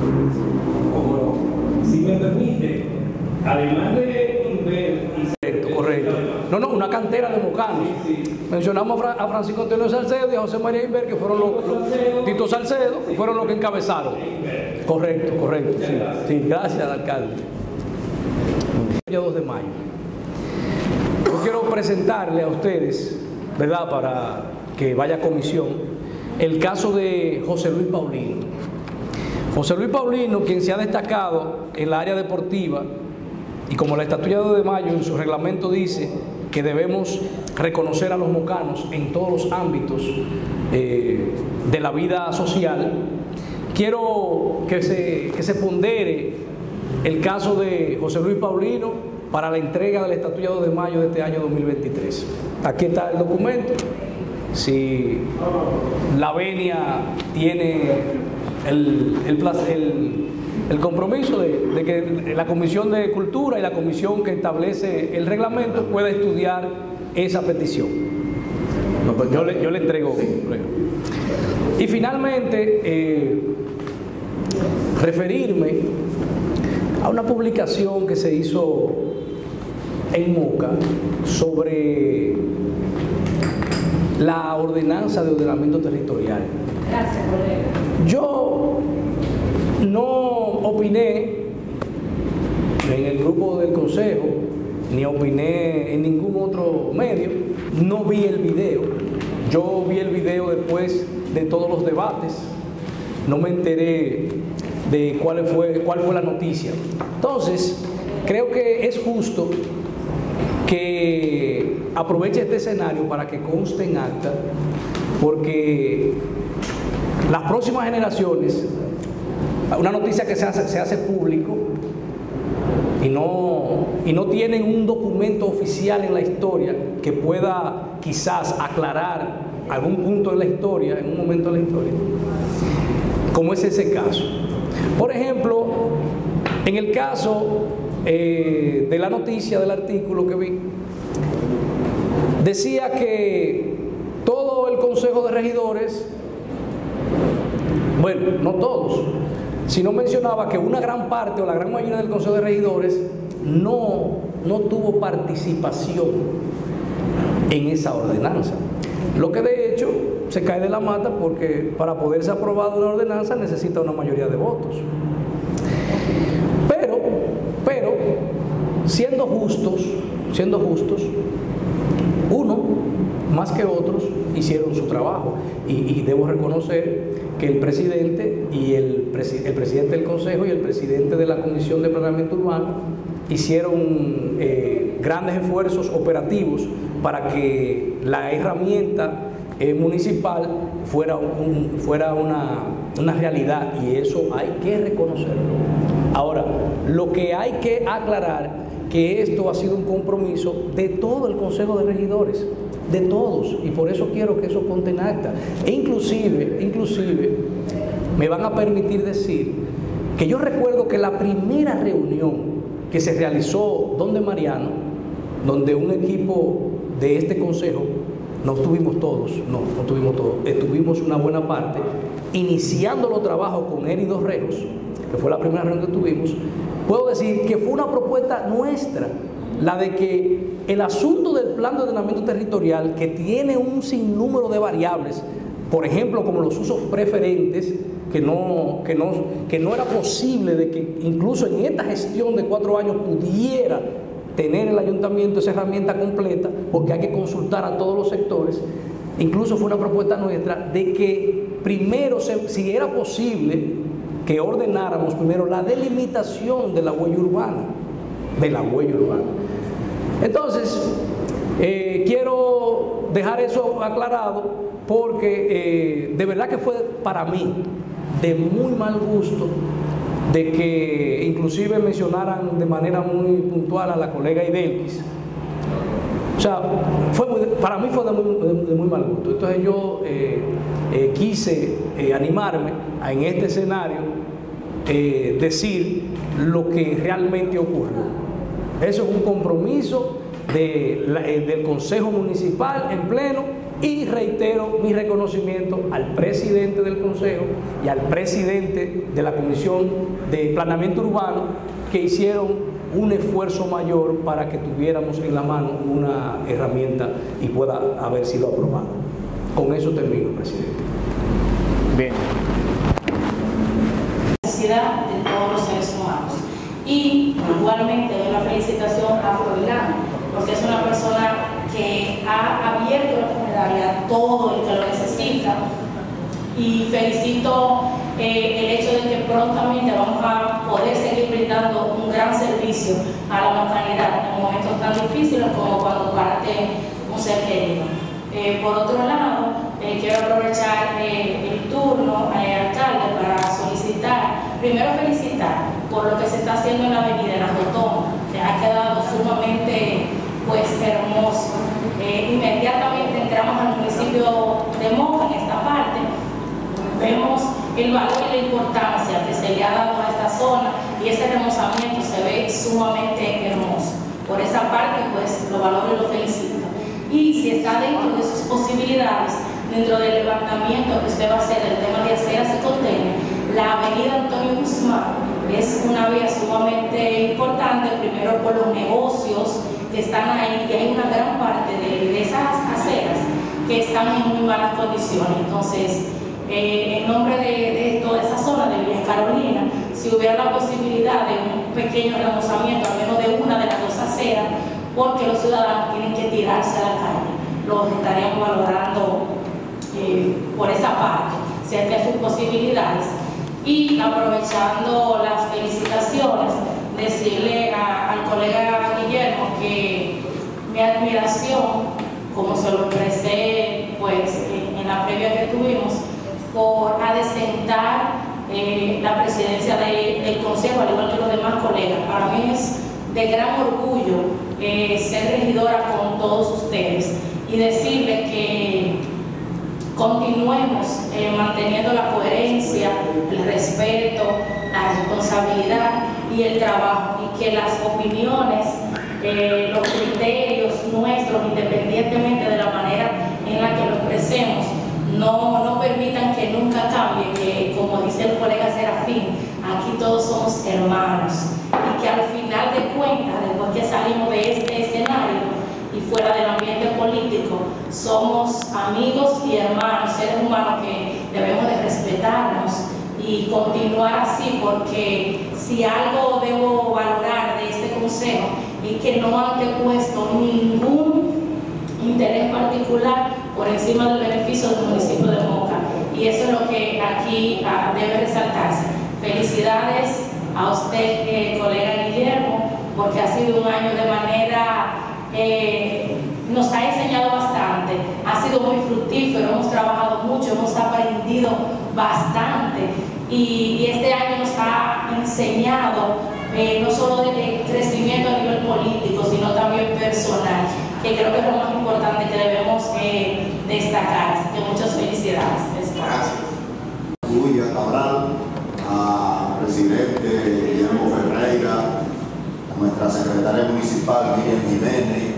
S13: Si me permite, además de...
S3: Correcto, correcto. No, no, una cantera de mocanos. Sí, sí. Mencionamos a Francisco Antonio Salcedo y a José María Inver, que fueron los, los Tito Salcedo, que fueron los que encabezaron. Correcto, correcto. Sí, sí, gracias, alcalde. El dos de mayo. Yo quiero presentarle a ustedes, ¿verdad?, para que vaya a comisión, el caso de José Luis Paulino. José Luis Paulino, quien se ha destacado en la área deportiva, y como la Estatuto dos de mayo en su reglamento dice que debemos reconocer a los mocanos en todos los ámbitos eh, de la vida social, quiero que se, que se pondere el caso de José Luis Paulino para la entrega del Estatuto dos de mayo de este año dos mil veintitrés. Aquí está el documento. Si la venia tiene el, el, el, el compromiso de, de que la Comisión de Cultura y la comisión que establece el reglamento pueda estudiar esa petición. No, pues yo, le, yo le entrego. Y finalmente, eh, referirme a una publicación que se hizo en Moca sobre la ordenanza de ordenamiento territorial.
S4: Gracias, colega.
S3: Yo no opiné en el grupo del consejo, ni opiné en ningún otro medio, no vi el video. Yo vi el video después de todos los debates, no me enteré de cuál fue, cuál fue la noticia. Entonces, creo que es justo que aproveche este escenario para que conste en acta, porque las próximas generaciones, una noticia que se hace, se hace público y no, y no tienen un documento oficial en la historia que pueda quizás aclarar algún punto de la historia, en un momento de la historia, como es ese caso. Por ejemplo, en el caso eh, de la noticia del artículo que vi, decía que todo el Consejo de Regidores, bueno, no todos, sino mencionaba que una gran parte o la gran mayoría del Consejo de Regidores no, no tuvo participación en esa ordenanza. Lo que de hecho se cae de la mata, porque para poderse aprobar una ordenanza necesita una mayoría de votos. Pero, pero, siendo justos, siendo justos, uno más que otros hicieron su trabajo, y, y debo reconocer que el presidente y el, presi el presidente del Consejo y el presidente de la Comisión de Planeamiento Urbano hicieron eh, grandes esfuerzos operativos para que la herramienta eh, municipal fuera, un, fuera una, una realidad, y eso hay que reconocerlo. Ahora, lo que hay que aclarar que esto ha sido un compromiso de todo el Consejo de Regidores, de todos, y por eso quiero que eso conste en acta. E inclusive, inclusive, me van a permitir decir que yo recuerdo que la primera reunión que se realizó donde Mariano, donde un equipo de este consejo, no estuvimos todos, no, no estuvimos todos, estuvimos una buena parte, iniciando los trabajos con Eri Dorrejos, que fue la primera reunión que tuvimos. Puedo decir que fue una propuesta nuestra, la de que el asunto del plan de ordenamiento territorial, que tiene un sinnúmero de variables, por ejemplo, como los usos preferentes, que no, que no, que no era posible de que incluso en esta gestión de cuatro años pudiera tener el ayuntamiento esa herramienta completa, porque hay que consultar a todos los sectores. Incluso fue una propuesta nuestra de que primero, se, si era posible, que ordenáramos primero la delimitación de la huella urbana, de la huella urbana. Entonces, eh, quiero dejar eso aclarado, porque eh, de verdad que fue para mí de muy mal gusto de que inclusive mencionaran de manera muy puntual a la colega Idelquis. O sea, fue muy, para mí fue de muy, de, de muy mal gusto. Entonces yo eh, eh, quise eh, animarme a, en este escenario, eh, decir lo que realmente ocurrió. Eso es un compromiso de la, eh, del Consejo Municipal en pleno, y reitero mi reconocimiento al presidente del Consejo y al presidente de la Comisión de Planeamiento Urbano, que hicieron un esfuerzo mayor para que tuviéramos en la mano una herramienta y pueda haber sido aprobada. Con eso termino, presidente.
S12: Bien.
S4: Necesidad de todos los seres humanos. Y igualmente doy la felicitación a Froilán, porque es una persona que ha abierto la funeraria a todo el que lo necesita. Y felicito eh, el hecho de que prontamente vamos a poder seguir brindando un gran servicio a la localidad en momentos tan difíciles como cuando parte un ser querido. Eh, por otro lado, eh, quiero aprovechar eh, el turno, eh, alcalde, para solicitar, primero felicitar por lo que se está haciendo en la avenida, en la rotonda, que ha quedado sumamente pues, hermoso. Eh, inmediatamente entramos al municipio de Moca, en esta parte, vemos el valor y la importancia que se le ha dado a esta zona y ese remozamiento se ve sumamente hermoso. Por esa parte, pues lo valoro y lo felicito. Y si está dentro de sus posibilidades, dentro del levantamiento que usted va a hacer del tema de aceras y contenes, la avenida Antonio Guzmán es una vía sumamente importante, primero por los negocios que están ahí, y hay una gran parte de, de esas aceras que están en muy malas condiciones. Entonces, eh, en nombre de, de toda esa zona de Villa Carolina, si hubiera la posibilidad de un pequeño remozamiento, al menos de una de las dos aceras, porque los ciudadanos tienen que tirarse a la calle, los estaríamos valorando eh, por esa parte, si hay sus posibilidades. Y aprovechando las felicitaciones, decirle a, al colega Guillermo que mi admiración, como se lo expresé pues, en, en la previa que tuvimos, por adecentar eh, la presidencia de, del Consejo, al igual que los demás colegas. Para mí es de gran orgullo eh, ser regidora con todos ustedes y decirles que continuemos eh, manteniendo la coherencia, el respeto, la responsabilidad y el trabajo, y que las opiniones, eh, los criterios nuestros, independientemente de la manera en la que lo expresemos, no, no permitan que nunca cambie, que como dice el colega Serafín, aquí todos somos hermanos, y que al final de cuentas, después que salimos de este escenario y fuera del ambiente político, somos amigos y hermanos, seres humanos que debemos de respetarnos y continuar así, porque si algo debo valorar de este consejo es que no han depuesto ningún interés particular por encima del beneficio del municipio de Moca, y eso es lo que aquí ah, debe resaltarse. Felicidades a usted, eh, colega Guillermo, porque ha sido un año de manera, eh, nos ha enseñado bastante, ha sido muy fructífero, hemos trabajado mucho, hemos aprendido bastante, y, y este año nos ha enseñado eh, no solo de crecimiento a nivel político, sino también personal, que creo que es lo más importante que debemos eh, destacar. Así que muchas felicidades.
S14: Gracias. Tuya, Cabral, a presidente Guillermo Ferreira, a nuestra secretaria municipal Miriam Jiménez,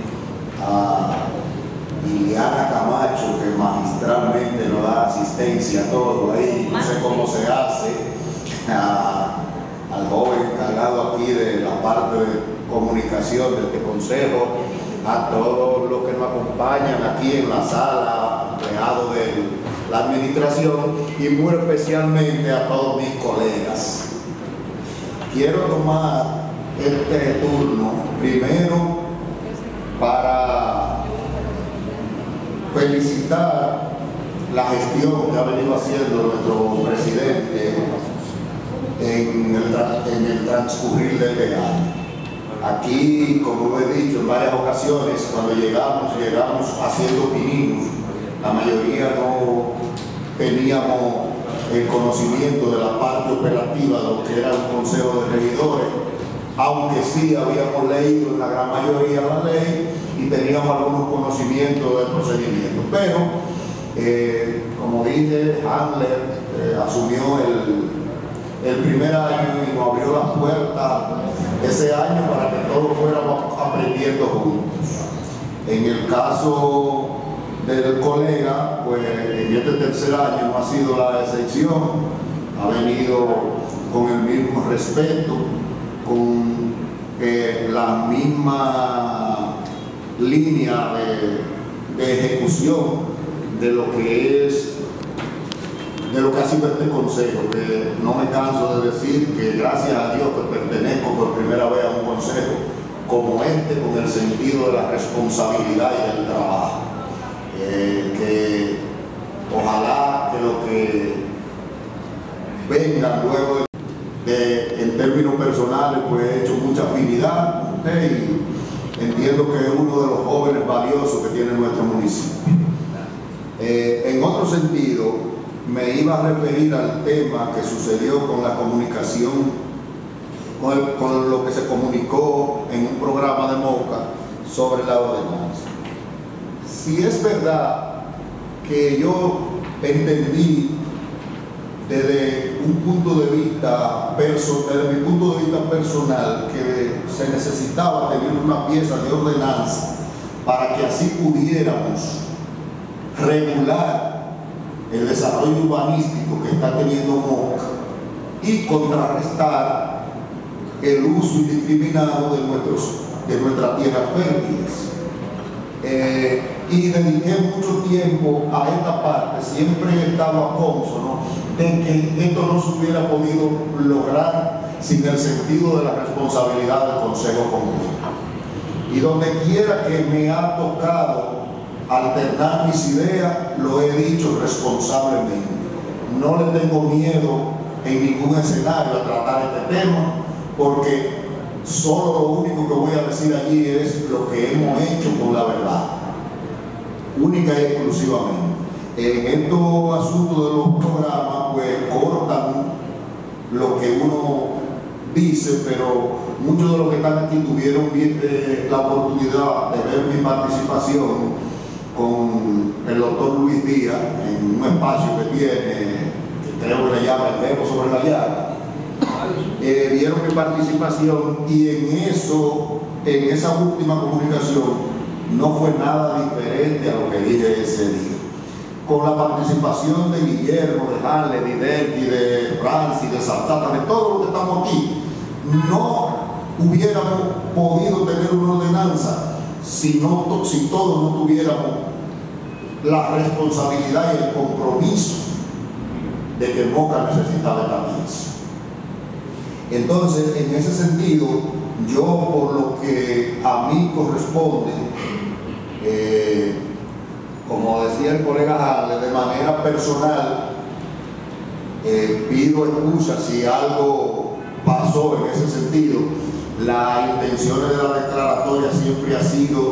S14: a Liliana Camacho, que magistralmente nos da asistencia a todo ahí, no sé cómo se hace, a, al joven encargado aquí de la parte de comunicación de este consejo, a todos los que nos acompañan aquí en la sala, empleados de la administración, y muy especialmente a todos mis colegas. Quiero tomar este turno primero para felicitar la gestión que ha venido haciendo nuestro presidente en el, en el transcurrir de este año. Aquí, como lo he dicho en varias ocasiones, cuando llegamos, llegamos haciendo pininos. La mayoría no teníamos el conocimiento de la parte operativa de lo que era un consejo de regidores, aunque sí habíamos leído en la gran mayoría la ley y teníamos algunos conocimientos del procedimiento. Pero, eh, como dije, Handler eh, asumió el, el primer año y nos abrió la puerta ese año para que todos fuéramos aprendiendo juntos. En el caso del colega, pues en este tercer año no ha sido la excepción, ha venido con el mismo respeto, con eh, la misma línea de, de ejecución de lo que es, de lo que ha sido este consejo, que no me canso de decir que gracias a Dios que pertenezco por primera vez a un consejo como este, con el sentido de la responsabilidad y del trabajo. Eh, que ojalá que lo que venga luego de, de, en términos personales, pues he hecho mucha afinidad con usted y entiendo que es uno de los jóvenes valiosos que tiene nuestro municipio. Eh, en otro sentido, me iba a referir al tema que sucedió con la comunicación, con, el, con lo que se comunicó en un programa de Moca sobre la ordenanza. Si es verdad que yo entendí desde un punto de vista personal, desde mi punto de vista personal, que se necesitaba tener una pieza de ordenanza para que así pudiéramos regular el desarrollo urbanístico que está teniendo Moca y contrarrestar el uso indiscriminado de, nuestros, de nuestras tierras fértiles. Eh, y dediqué mucho tiempo a esta parte, siempre he estado a consono de que esto no se hubiera podido lograr sin el sentido de la responsabilidad del Consejo Conjunto. Y donde quiera que me ha tocado alternar mis ideas, lo he dicho responsablemente. No le tengo miedo en ningún escenario a tratar este tema, porque solo lo único que voy a decir allí es lo que hemos hecho con la verdad, única y exclusivamente. En estos asuntos de los programas, pues cortan lo que uno dice, pero muchos de los que están aquí tuvieron bien, eh, la oportunidad de ver mi participación con el doctor Luis Díaz en un espacio que tiene, que creo que le llama El Verbo sobre la Llaga. Eh, vieron mi participación y en eso, en esa última comunicación, no fue nada diferente a lo que dije ese día. Con la participación de Guillermo, de Harley, de Derki, de Francis, de Santata, de todos los que estamos aquí, no hubiéramos podido tener una ordenanza si, no, si todos no tuviéramos la responsabilidad y el compromiso de que Moca necesitaba esta pieza. Entonces, en ese sentido, yo, por lo que a mí corresponde, eh, como decía el colega Harley, de manera personal, eh, pido excusa si algo pasó en ese sentido. La intención de la declaratoria siempre ha sido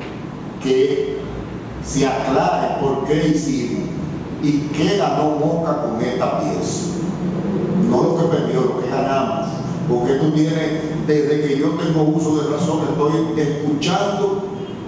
S14: que se aclare por qué hicimos y qué ganó Moca con esta pieza. No lo que perdió, lo que ganamos. Porque tú tienes, desde que yo tengo uso de razón, estoy escuchando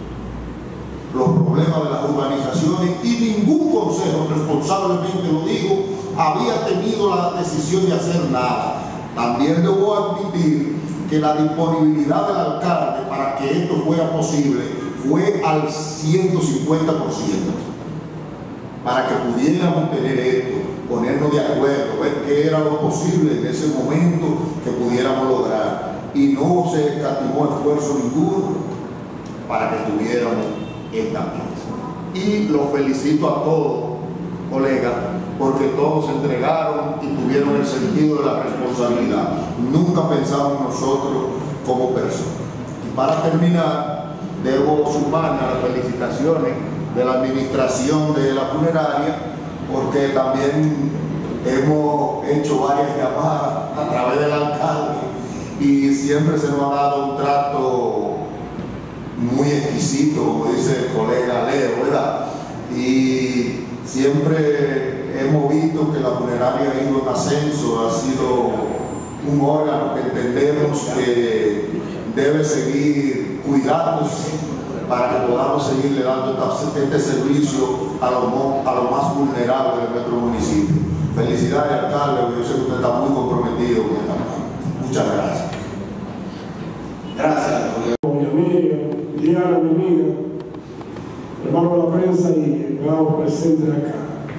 S14: los problemas de las urbanizaciones y ningún consejo, responsablemente lo digo, había tenido la decisión de hacer nada. También debo admitir que la disponibilidad del alcalde para que esto fuera posible fue al ciento cincuenta por ciento, para que pudiéramos tener esto, ponernos de acuerdo, ver qué era lo posible en ese momento que pudiéramos lograr, y no se escatimó esfuerzo ninguno para que tuviéramos esta pieza. Y los felicito a todos, colegas, porque todos se entregaron y tuvieron el sentido de la responsabilidad. Nunca pensamos nosotros como personas. Y para terminar, debo sumarme a las felicitaciones de la administración de la funeraria, porque también hemos hecho varias llamadas a través del alcalde y siempre se nos ha dado un trato muy exquisito, como dice el colega Leo, ¿verdad? Y siempre hemos visto que la funeraria ha ido en ascenso, ha sido un órgano que entendemos que debe seguir cuidándose para que podamos seguirle dando este servicio a los, a los más vulnerables de nuestro municipio. Felicidades, alcalde, yo sé que usted está muy comprometido con esta parte. Muchas gracias.
S9: Gracias.
S15: Mi amiga, Diana, mi amiga, hermano de la prensa y hermano presente acá.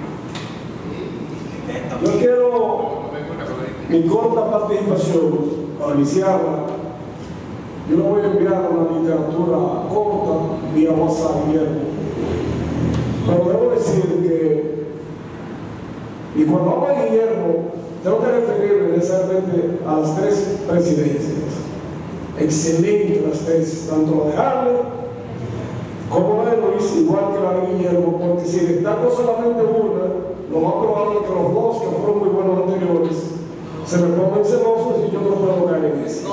S15: Yo quiero mi corta participación, para iniciarla, yo le voy a enviar una literatura corta vía WhatsApp, Guillermo. Pero debo decir que, y cuando hablo de Guillermo, tengo que referirme necesariamente a las tres presidencias. Excelentes las tres, tanto la de Harley como la de Luis, igual que la de Guillermo, porque si destaco solamente una, lo más probable es que los dos, que fueron muy buenos anteriores, se me pongan celosos y yo no puedo caer en eso.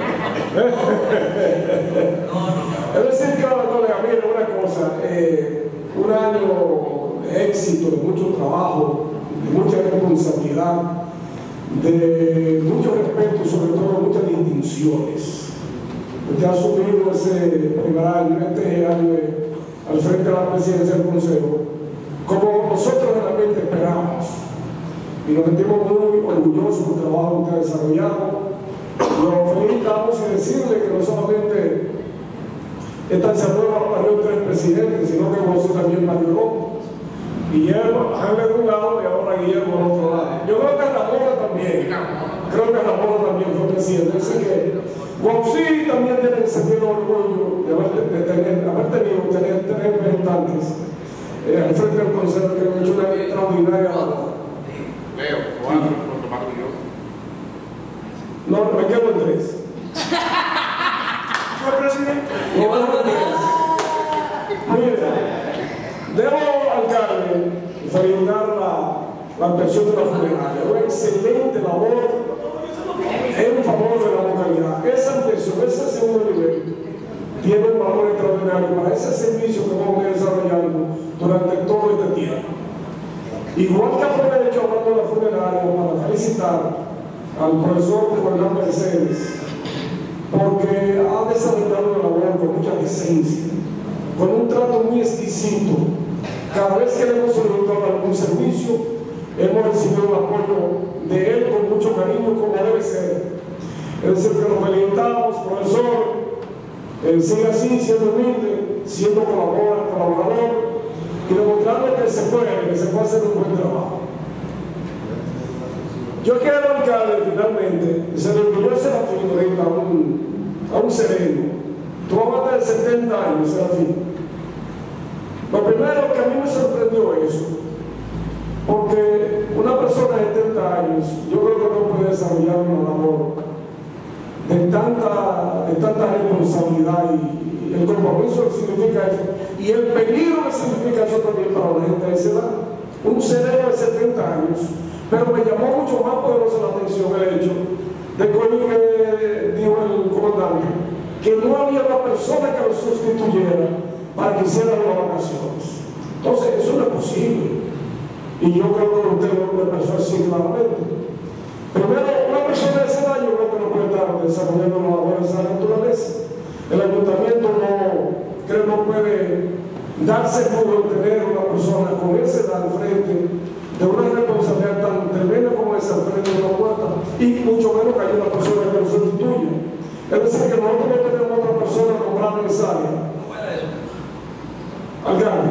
S15: Es decir, que ahora, colega, mire una cosa, eh, un año de éxito, de mucho trabajo, de mucha responsabilidad, de mucho respeto y sobre todo muchas distinciones. Usted ha asumido ese primer año, este año al frente de la presidencia del Consejo, como nosotros realmente esperamos. Y nos sentimos muy orgullosos del trabajo que ha desarrollado. Lo felicitamos y decirle que no solamente esta asamblea parió tres presidentes, sino que José también parió otro. Guillermo, Jaime de un lado y ahora Guillermo del otro lado. Yo creo que Ramón también, creo que Ramón también fue presidente. Así que Guausí también tiene que sentir orgullo de haber, de tener, haber tenido, tener tres representantes eh, al frente del Consejo, que han hecho una extraordinaria labor.
S12: Leo, cuatro, por tomar yo.
S15: No, me quedo en tres. ¿Fue presidente? No, no, no. Mira, debo, alcalde, felicitar la, la inversión de la funeraria. Una excelente labor en favor de la localidad. Esa inversión, ese segundo nivel, tiene un valor extraordinario para ese servicio que vamos a ir desarrollando durante todo este tiempo. Igual que aprovecho hablando de la funeraria para felicitar al profesor Fernando Mercedes, porque ha desarrollado una labor con mucha decencia, con un trato muy exquisito. Cada vez que le hemos solicitado algún servicio, hemos recibido el apoyo de él con mucho cariño, como debe ser. Es decir, que nos felicitamos, profesor, eh, sigue así, siendo humilde, siendo colaborador, colaborador, y demostrando que se puede, que se puede hacer un buen trabajo. Yo quiero, alcalde, finalmente, se le olvidó Serafín ahorita a un, a un sereno. Tú vas de setenta años, Serafín. Lo primero que a mí me sorprendió eso, porque una persona de setenta años, yo creo que no puede desarrollar una labor de tanta, de tanta responsabilidad y, y el compromiso que significa eso, y el peligro que significa eso también para la gente de esa edad. Un sereno de setenta años. Pero me llamó mucho más poderosa la atención el hecho de que dijo el comandante que no había una persona que lo sustituyera para que hiciera las vacaciones. Entonces, eso no es posible. Y yo creo que usted lo expresó así claramente. Primero, una persona de esa edad yo creo que no puede estar desarrollando una labor de esa naturaleza. El ayuntamiento no, creo no puede darse por tener una persona con esa edad al frente de una responsabilidad tan tremenda como esa al frente de una puerta, y mucho menos que haya una persona que lo sustituya. Es decir, que nosotros no tenemos otra persona nombrada en esa área. Alcalde.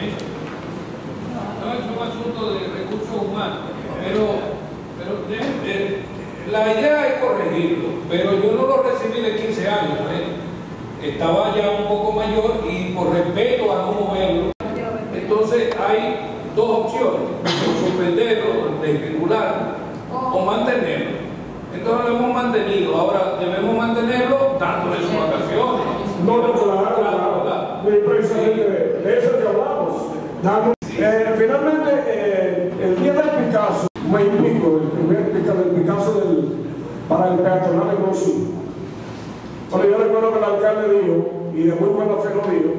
S5: No es un asunto de recursos humanos, pero, pero de, de, la idea es corregirlo, pero yo no lo recibí de quince años, ¿eh? Estaba ya un poco mayor y por respeto a no moverlo. Entonces hay dos opciones, suspenderlo, desvincularlo o mantenerlo. Entonces lo hemos mantenido, ahora debemos mantenerlo dándole sus vacaciones.
S15: No, no, claro, claro. Precisamente de eso que hablamos. Eh, finalmente, eh, el día del Picasso, me implico, el primer Picasso, el Picasso del, para el peatonal en Rossi. Bueno, yo recuerdo que el alcalde dijo, y de muy buena fe lo dijo,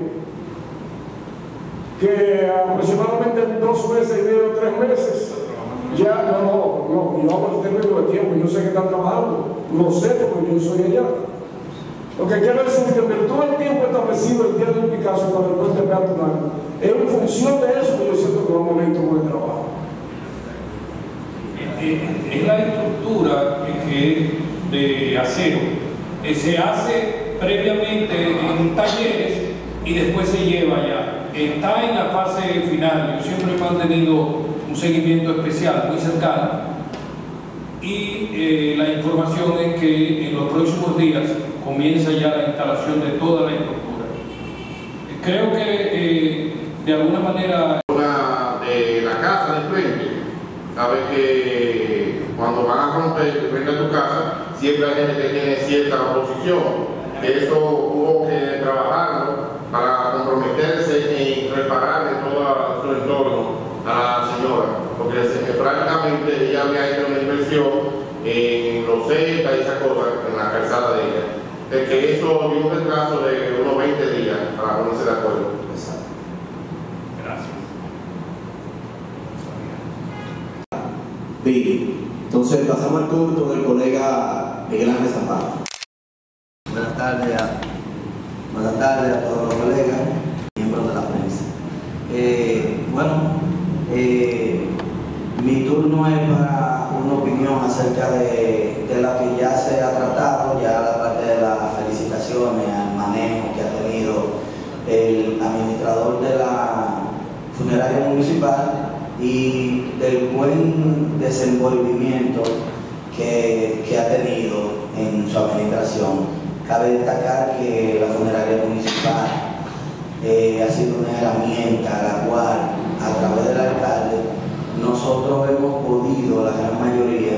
S15: que aproximadamente en dos meses y medio, tres meses, ya, no, no, no, yo hablo el término de tiempo, yo sé que están trabajando, lo sé porque yo soy allá. Lo que quiero decir es que en virtud del tiempo establecido el día del Picasso para el puente peatonal, es en función de eso que yo siento que vamos a ir con el trabajo.
S5: la estructura que es de acero eh, se hace previamente en talleres y después se lleva ya. Está en la fase final. Yo siempre he mantenido un seguimiento especial, muy cercano. Y eh, la información es que en los próximos días comienza ya la instalación de toda la estructura. Creo que eh, de alguna manera...
S12: Una de la casa de frente, sabe que cuando van a romper frente a tu casa, siempre hay gente que tiene cierta oposición. Eso hubo que trabajarlo para comprometerse en repararle todo su entorno a la señora, porque prácticamente ella había hecho una inversión en los cetas y esas cosas en la calzada de ella, de que eso dio un retraso de unos veinte días para ponerse de acuerdo.
S5: Gracias.
S9: Bien, entonces pasamos al turno del colega Miguel Ángel Zapata. Buenas tardes a, buenas tardes a todos los colegas, miembros de la prensa. Eh, bueno, eh, mi turno es para una opinión acerca de, de la que ya se ha tratado, ya la parte de las felicitaciones al manejo que ha tenido el administrador de la funeraria municipal y del buen desenvolvimiento que, que ha tenido en su administración. Cabe destacar que la funeraria municipal eh, ha sido una herramienta a la cual, a través del alcalde, nosotros hemos podido, la gran mayoría,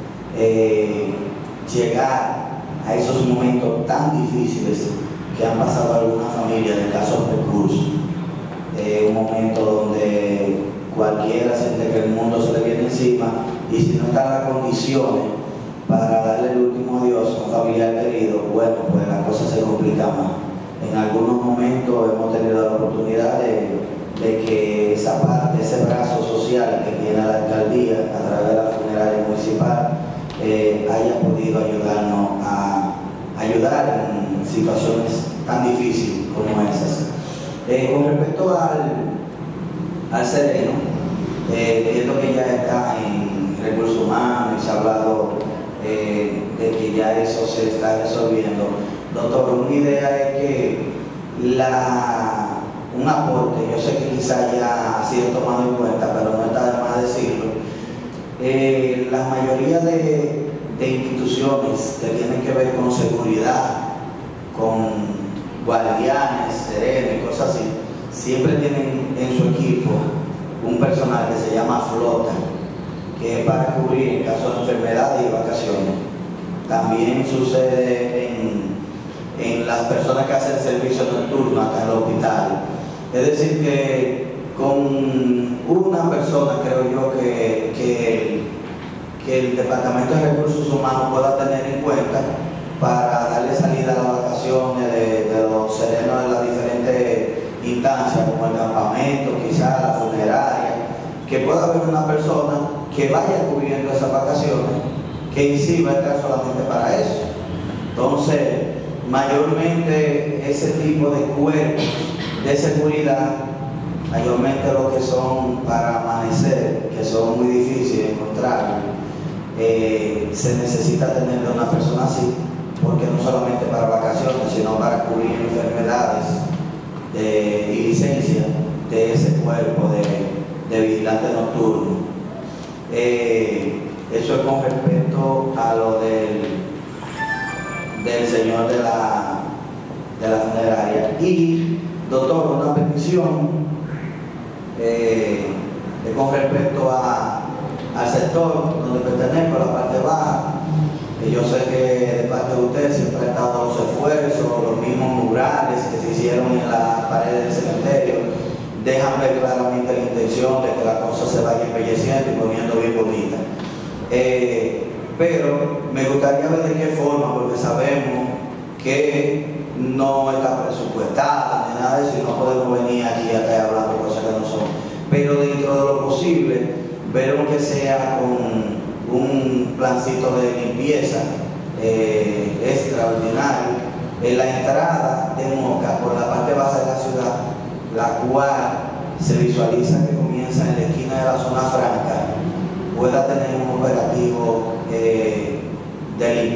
S9: eh, llegar a esos momentos tan difíciles que han pasado algunas familias de escasos recursos. Eh, un momento donde cualquiera siente que el mundo se le viene encima y si no están las condiciones para darle el último adiós a un familiar querido, bueno, pues la cosa se complica más. En algunos momentos hemos tenido la oportunidad de, de que esa parte, ese brazo social que tiene la alcaldía a través de la funeraria municipal eh, haya podido ayudarnos a ayudar en situaciones tan difíciles como esas. Eh, con respecto al, al sereno, eh, entiendo que ya está en recursos humanos y se ha hablado eh, de que ya eso se está resolviendo. Doctor, una idea es que la, un aporte, yo sé que quizá ya ha sido tomado en cuenta, pero no está de más decirlo. Eh, la mayoría de, de instituciones que tienen que ver con seguridad, con guardianes, serenos y cosas así, siempre tienen en su equipo un personal que se llama flota, que es para cubrir en caso de enfermedades y vacaciones. También sucede en, en las personas que hacen servicio nocturno acá en el hospital. Es decir, que con una persona creo yo que, que, el, que el Departamento de Recursos Humanos pueda tener en cuenta para darle salida a las vacaciones de, de los serenos de las diferentes instancias, como el campamento, quizás la funeraria, que pueda haber una persona que vaya cubriendo esas vacaciones, que en sí va a estar solamente para eso. Entonces, mayormente ese tipo de cuerpos de seguridad, mayormente los que son para amanecer, que son muy difíciles de encontrar, eh, se necesita tener de una persona así, porque no solamente para vacaciones, sino para cubrir enfermedades de, y licencia de ese cuerpo de, de vigilante nocturno. Eh, eso es con respecto a lo del, del señor de la, de la funeraria. Y, doctor, una petición eh, de, con respecto a, al sector donde pertenezco, a la parte baja. Yo sé que de parte de ustedes siempre han estado los esfuerzos, los mismos murales que se hicieron en las paredes del cementerio, dejan ver claramente la intención de que la cosa se vaya embelleciendo y poniendo bien bonita. Eh, pero me gustaría ver de qué forma, porque sabemos que no está presupuestada ni nada de eso y no podemos venir aquí a estar hablando cosas que no son. Pero dentro de lo posible, ver que sea con un plancito de limpieza eh, extraordinario en la entrada de Moca por la parte baja de la ciudad, la cual se visualiza que comienza en la esquina de la zona franca, pueda tener un operativo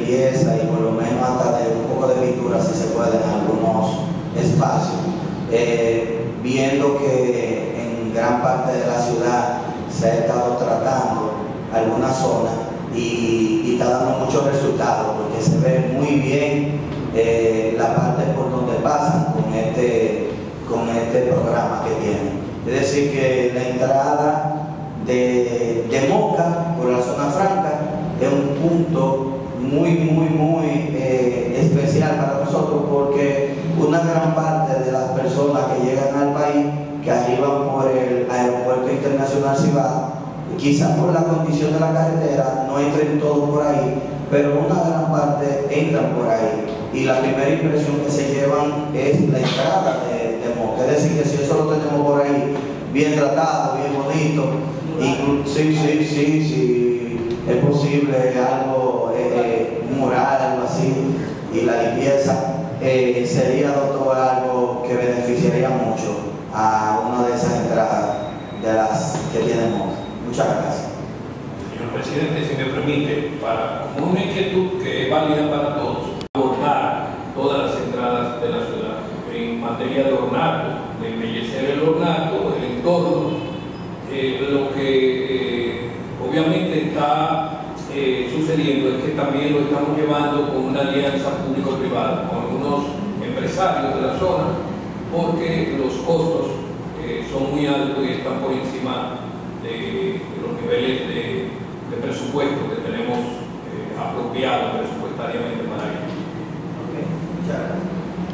S9: limpieza y por lo menos hasta de un poco de pintura si se puede en algunos espacios. Eh, viendo que en gran parte de la ciudad se ha estado tratando alguna zona y, y está dando muchos resultados porque se ve muy bien eh, la parte por donde pasan con este, con este programa que tienen. Es decir, que la entrada de, de Moca por la zona franca es un punto muy, muy, muy eh, especial para nosotros porque una gran parte de las personas que llegan al país, que arriban por el Aeropuerto Internacional Cibao, quizás por la condición de la carretera no entren todos por ahí, pero una gran parte entran por ahí y la primera impresión que se llevan es la entrada de, de Moca. Es decir, que si eso lo tenemos por ahí bien tratado, bien bonito, y, sí, sí, sí, sí, es posible algo, eh, un mural, algo así, y la limpieza, eh, sería, doctor, algo que beneficiaría mucho a una de esas entradas de las que tiene Moca. Muchas gracias.
S5: Señor presidente, si me permite, para como una inquietud que es válida para todos, abordar todas las entradas de la ciudad en materia de ornato, de embellecer el ornato, el entorno, eh, lo que eh, obviamente está eh, sucediendo es que también lo estamos llevando con una alianza público-privada con algunos empresarios de la zona, porque los costos eh, son muy altos y están por encima de los niveles de, de presupuesto que tenemos eh, apropiados presupuestariamente para ello.
S9: Okay. Muchas gracias.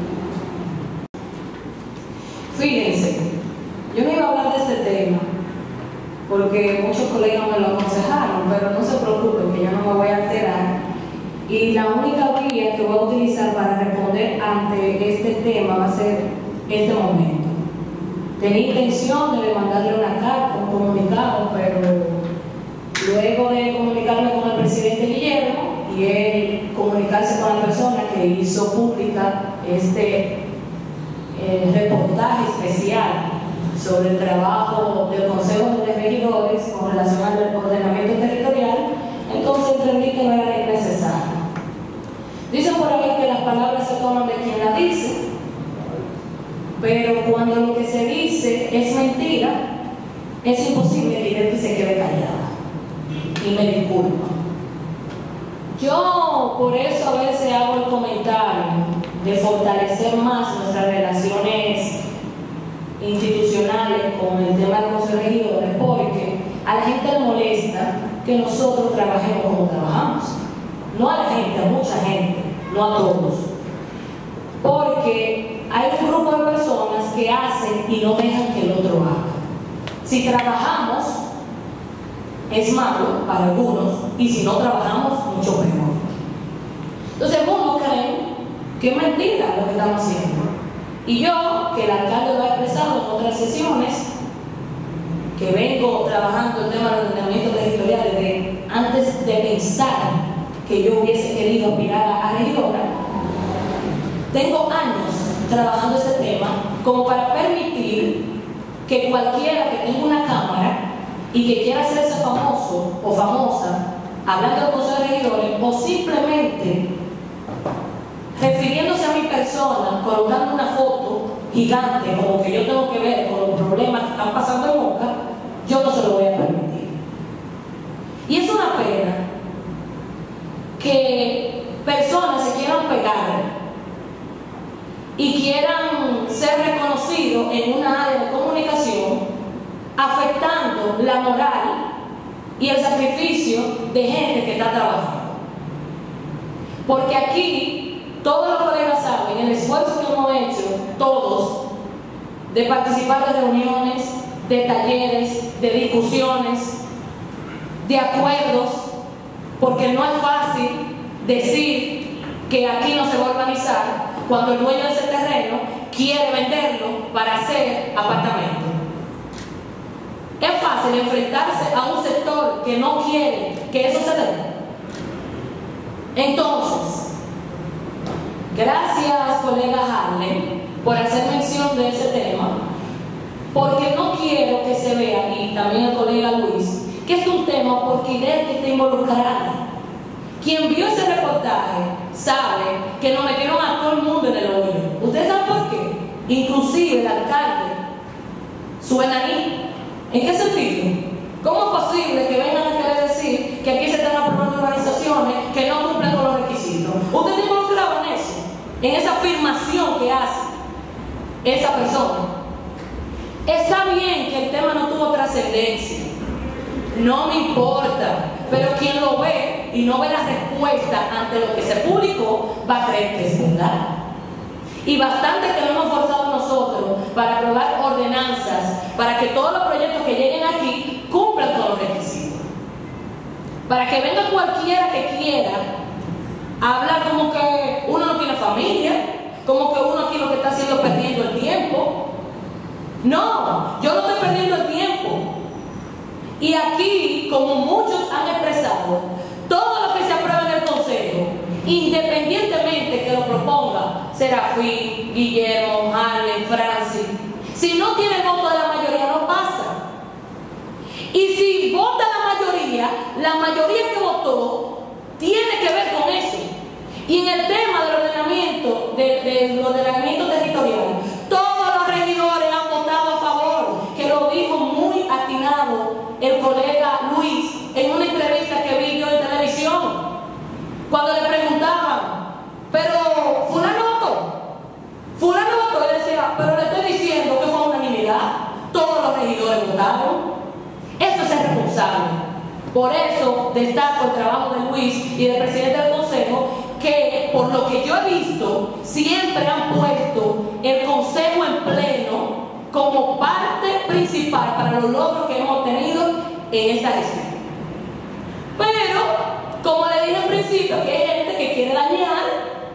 S4: Fíjense, yo no iba a hablar de este tema porque muchos colegas me lo aconsejaron, pero no se preocupen que yo no me voy a alterar y la única vía que voy a utilizar para responder ante este tema va a ser este momento. Tenía intención de mandarle una carta, un comunicado, pero luego de comunicarme con el presidente Guillermo y él comunicarse con la persona que hizo pública este eh, reportaje especial sobre el trabajo del Consejo de Regidores con relación al ordenamiento territorial, entonces entendí que no era necesario. Dicen por ahí que las palabras se toman de quien las dice, pero cuando lo que se dice es mentira, es imposible que Ireti se quede callada. Y me disculpo. Yo por eso a veces hago el comentario de fortalecer más nuestras relaciones institucionales con el tema de los regidores, porque a la gente le molesta que nosotros trabajemos como trabajamos. No a la gente, a mucha gente, no a todos. Porque hay un grupo de personas que hacen y no dejan que el otro haga. Si trabajamos, es malo para algunos, y si no trabajamos, mucho peor. Entonces, algunos creen que es mentira lo que estamos haciendo. Y yo, que el alcalde lo ha expresado en otras sesiones, que vengo trabajando el tema del ordenamiento territorial desde antes de pensar que yo hubiese querido aspirar a regidora, tengo años trabajando este tema como para permitir que cualquiera que tenga una cámara y que quiera hacerse famoso o famosa hablando del Consejo de Regidores o simplemente refiriéndose a mi persona, colocando una foto gigante como que yo tengo que ver con los problemas que están pasando en Moca, yo no se lo voy a permitir. Y es una pena que personas se quieran pegar y quieran ser reconocidos en una área de comunicación, afectando la moral y el sacrificio de gente que está trabajando. Porque aquí todos los colegas saben el esfuerzo que hemos hecho todos de participar de reuniones, de talleres, de discusiones, de acuerdos, porque no es fácil decir que aquí no se va a organizar cuando el dueño de ese terreno quiere venderlo para hacer apartamento. Es fácil enfrentarse a un sector que no quiere que eso se dé. Entonces, gracias, colega Harley, por hacer mención de ese tema, porque no quiero que se vea, y también el colega Luis, que es un tema porque Ireti está involucrada. Quien vio ese reportaje sabe que nos metieron a todo el mundo en el hoyo. ¿Ustedes saben por qué? Inclusive el alcalde suena ahí. ¿En qué sentido? ¿Cómo es posible que vengan a querer decir que aquí se están aprobando organizaciones que no cumplen con los requisitos? ¿Usted está involucrado en eso? En esa afirmación que hace esa persona. Está bien que el tema no tuvo trascendencia, no me importa, pero quien lo ve y no ve la respuesta ante lo que se publicó va a creer que es verdad. Y bastante que lo hemos forzado nosotros para aprobar ordenanzas para que todos los proyectos que lleguen aquí cumplan con los requisitos. Para que venga cualquiera que quiera a hablar como que uno no tiene familia, como que uno aquí lo que está haciendo es perdiendo el tiempo. No, yo no estoy perdiendo el tiempo. Y aquí, como muchos han expresado, todo lo que se aprueba en el Consejo, independientemente que lo proponga Serafín, Guillermo, Harley, Francis, si no tiene el voto de la mayoría no pasa. Y si vota la mayoría, la mayoría que votó tiene que ver con eso. Y en el tema del ordenamiento, de, del ordenamiento territorial, todos los regidores han votado a favor, que lo dijo muy atinado el colega Luis en una entrevista que vi yo en televisión, cuando le preguntaban, pero fulano votó, fulano votó, él decía, pero le estoy diciendo que fue unanimidad, todos los regidores votaron. Eso es ser responsable. Por eso destaco el trabajo de Luis y del presidente del Consejo, que por lo que yo he visto, siempre han puesto el Consejo en pleno como parte principal para los logros que hemos tenido en esta gestión. Pero, como le dije al principio, que hay gente que quiere dañar,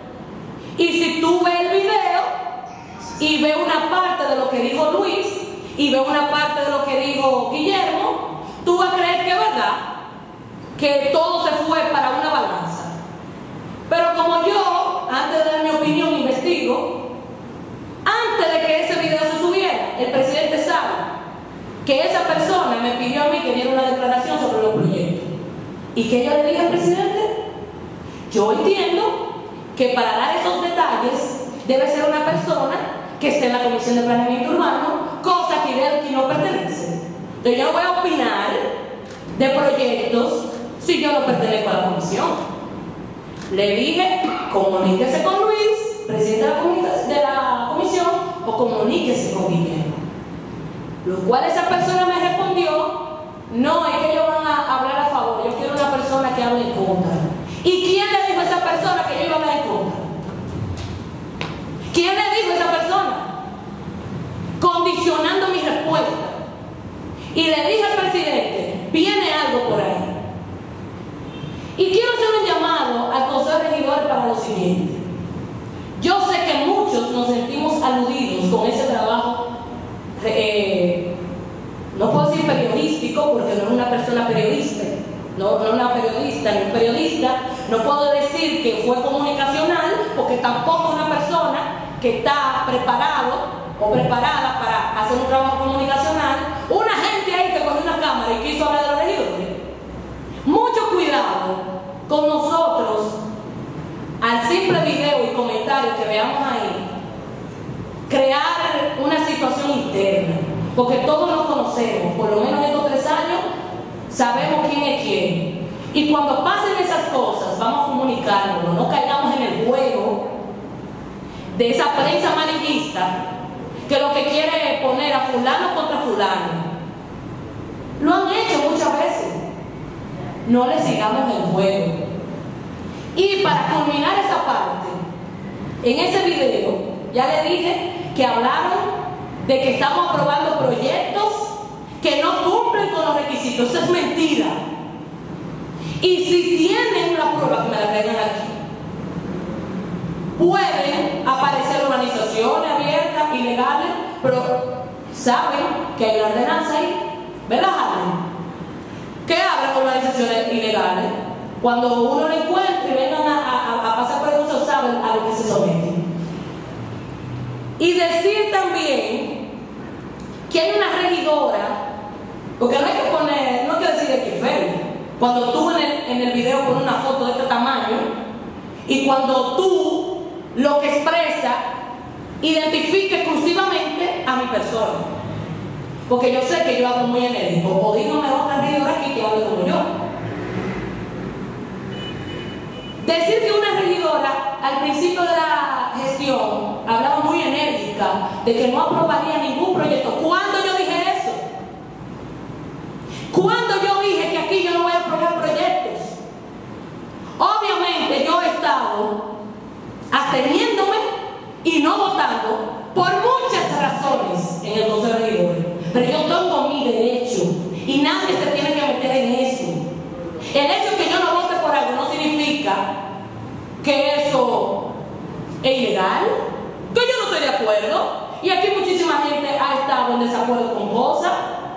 S4: y si tú ves el video y ves una parte de lo que dijo Luis y ves una parte de lo que dijo Guillermo, tú vas a creer que es verdad, que todo se fue para una balanza. Pero como yo, antes de dar mi opinión, investigo, antes de que ese video se subiera, el presidente sabe que esa persona me pidió a mí que diera una declaración sobre los proyectos. ¿Y qué yo le dije al presidente? Yo entiendo que para dar esos detalles debe ser una persona que esté en la Comisión de Planeamiento Urbano, cosa que de aquí no pertenece. Entonces yo no voy a opinar de proyectos si yo no pertenezco a la comisión. Le dije, comuníquese con Luis, presidente de la, de la comisión, o comuníquese con Guillermo. Lo cual esa persona me respondió, no, es que ellos van a hablar a favor, yo quiero una persona que hable en contra. ¿Y quién le dijo a esa persona que yo iba a hablar en contra? ¿Quién le dijo a esa persona? Condicionando mi respuesta. Y le dije al presidente, viene algo por ahí. Y quiero hacer un llamado al Consejo de Regidores para lo siguiente. Yo sé que muchos nos sentimos aludidos con ese trabajo, eh, no puedo decir periodístico, porque no es una persona periodista, no, no es una periodista ni un periodista, no puedo decir que fue comunicacional, porque tampoco es una persona que está preparado o preparada para hacer un trabajo comunicacional, una gente ahí que cogió una cámara y quiso hablar de los regidores. Mucho cuidado con nosotros, al simple video y comentario que veamos ahí, crear una situación interna, porque todos nos conocemos, por lo menos en estos tres años, sabemos quién es quién. Y cuando pasen esas cosas, vamos a comunicarnos, no caigamos en el juego de esa prensa amarillista que lo que quiere es poner a fulano contra fulano. Lo han hecho muchas veces. No le sigamos el juego. Y para culminar esa parte, en ese video ya le dije que hablaron de que estamos aprobando proyectos que no cumplen con los requisitos. Eso es mentira. Y si tienen la prueba, que me la traigan aquí. Pueden aparecer organizaciones abiertas, ilegales, pero saben que hay una ordenanza ahí, ¿verdad, Harley? ¿Qué hablan con organizaciones ilegales? Cuando uno lo encuentra y vengan a, a, a pasar por el museo, saben a lo que se someten. Y decir también que hay una regidora, porque no hay que poner, no hay que decir de qué feria. Cuando tú en el, en el video con una foto de este tamaño y cuando tú lo que expresa identifica exclusivamente a mi persona. Porque yo sé que yo hablo muy enérgico. O dígame otra regidora aquí que hable como yo. Decir que una regidora al principio de la gestión hablaba muy enérgica de que no aprobaría ningún proyecto. ¿Cuándo yo dije eso? ¿Cuándo yo dije que aquí yo no voy a aprobar proyectos? Obviamente yo he estado absteniéndome y no votando por muchas razones en el Consejo de Regidores. Pero yo tengo mi derecho y nadie se tiene que meter en eso. El hecho de que yo no vote por algo no significa que eso es ilegal, que yo no estoy de acuerdo. Y aquí muchísima gente ha estado en desacuerdo con cosas.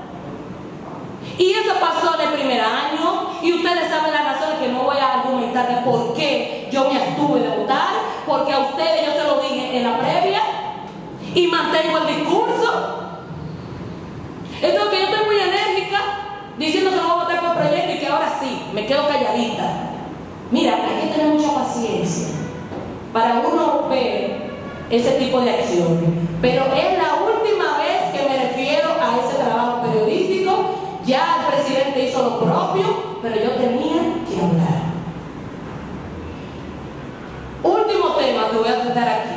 S4: Y eso pasó en el primer año. Y ustedes saben las razones que no voy a argumentar de por qué yo me abstuve de votar. Porque a ustedes yo se lo dije en la previa. Y mantengo el discurso. Entonces que yo estoy muy enérgica diciendo que no voy a votar por proyecto y que ahora sí, me quedo calladita. Mira, hay que tener mucha paciencia para uno ver ese tipo de acciones. Pero es la última vez que me refiero a ese trabajo periodístico. Ya el presidente hizo lo propio, pero yo tenía que hablar. Último tema que voy a tratar aquí.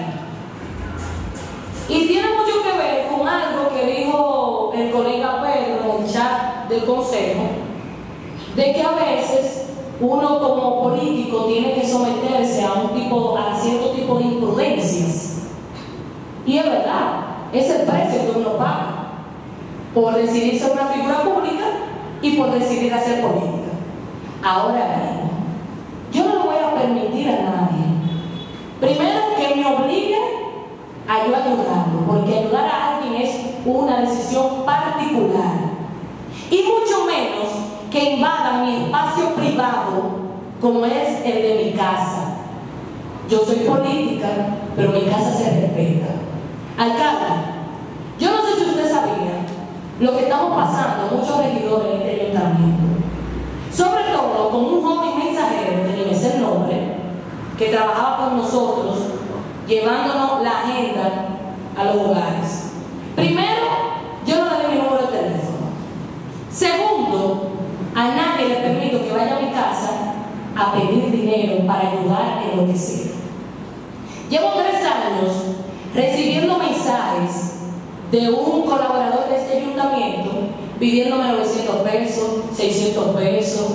S4: Y tiene mucho que ver con algo que dijo el colega Pedro en el chat del Consejo, de que a veces uno como político tiene que someterse a un tipo, a cierto tipo de imprudencias. Y es verdad, es el precio que uno paga por decidir ser una figura pública y por decidir hacer política. Ahora bien, yo no le voy a permitir a nadie, primero, que me obligue a yo ayudarlo, porque ayudar a alguien es una decisión particular. Y mucho menos que invadan mi espacio privado como es el de mi casa. Yo soy política, pero mi casa se respeta. Alcalde, yo no sé si usted sabía lo que estamos pasando muchos regidores en este ayuntamiento, sobre todo con un joven mensajero que ni me sé el nombre, que trabajaba con nosotros llevándonos la agenda a los hogares. Primero, yo no le doy mi número de teléfono. Segundo, a nadie le permito que vaya a mi casa a pedir dinero para ayudar en lo que sea. Llevo tres años recibiendo mensajes de un colaborador de este ayuntamiento pidiéndome novecientos pesos, seiscientos pesos.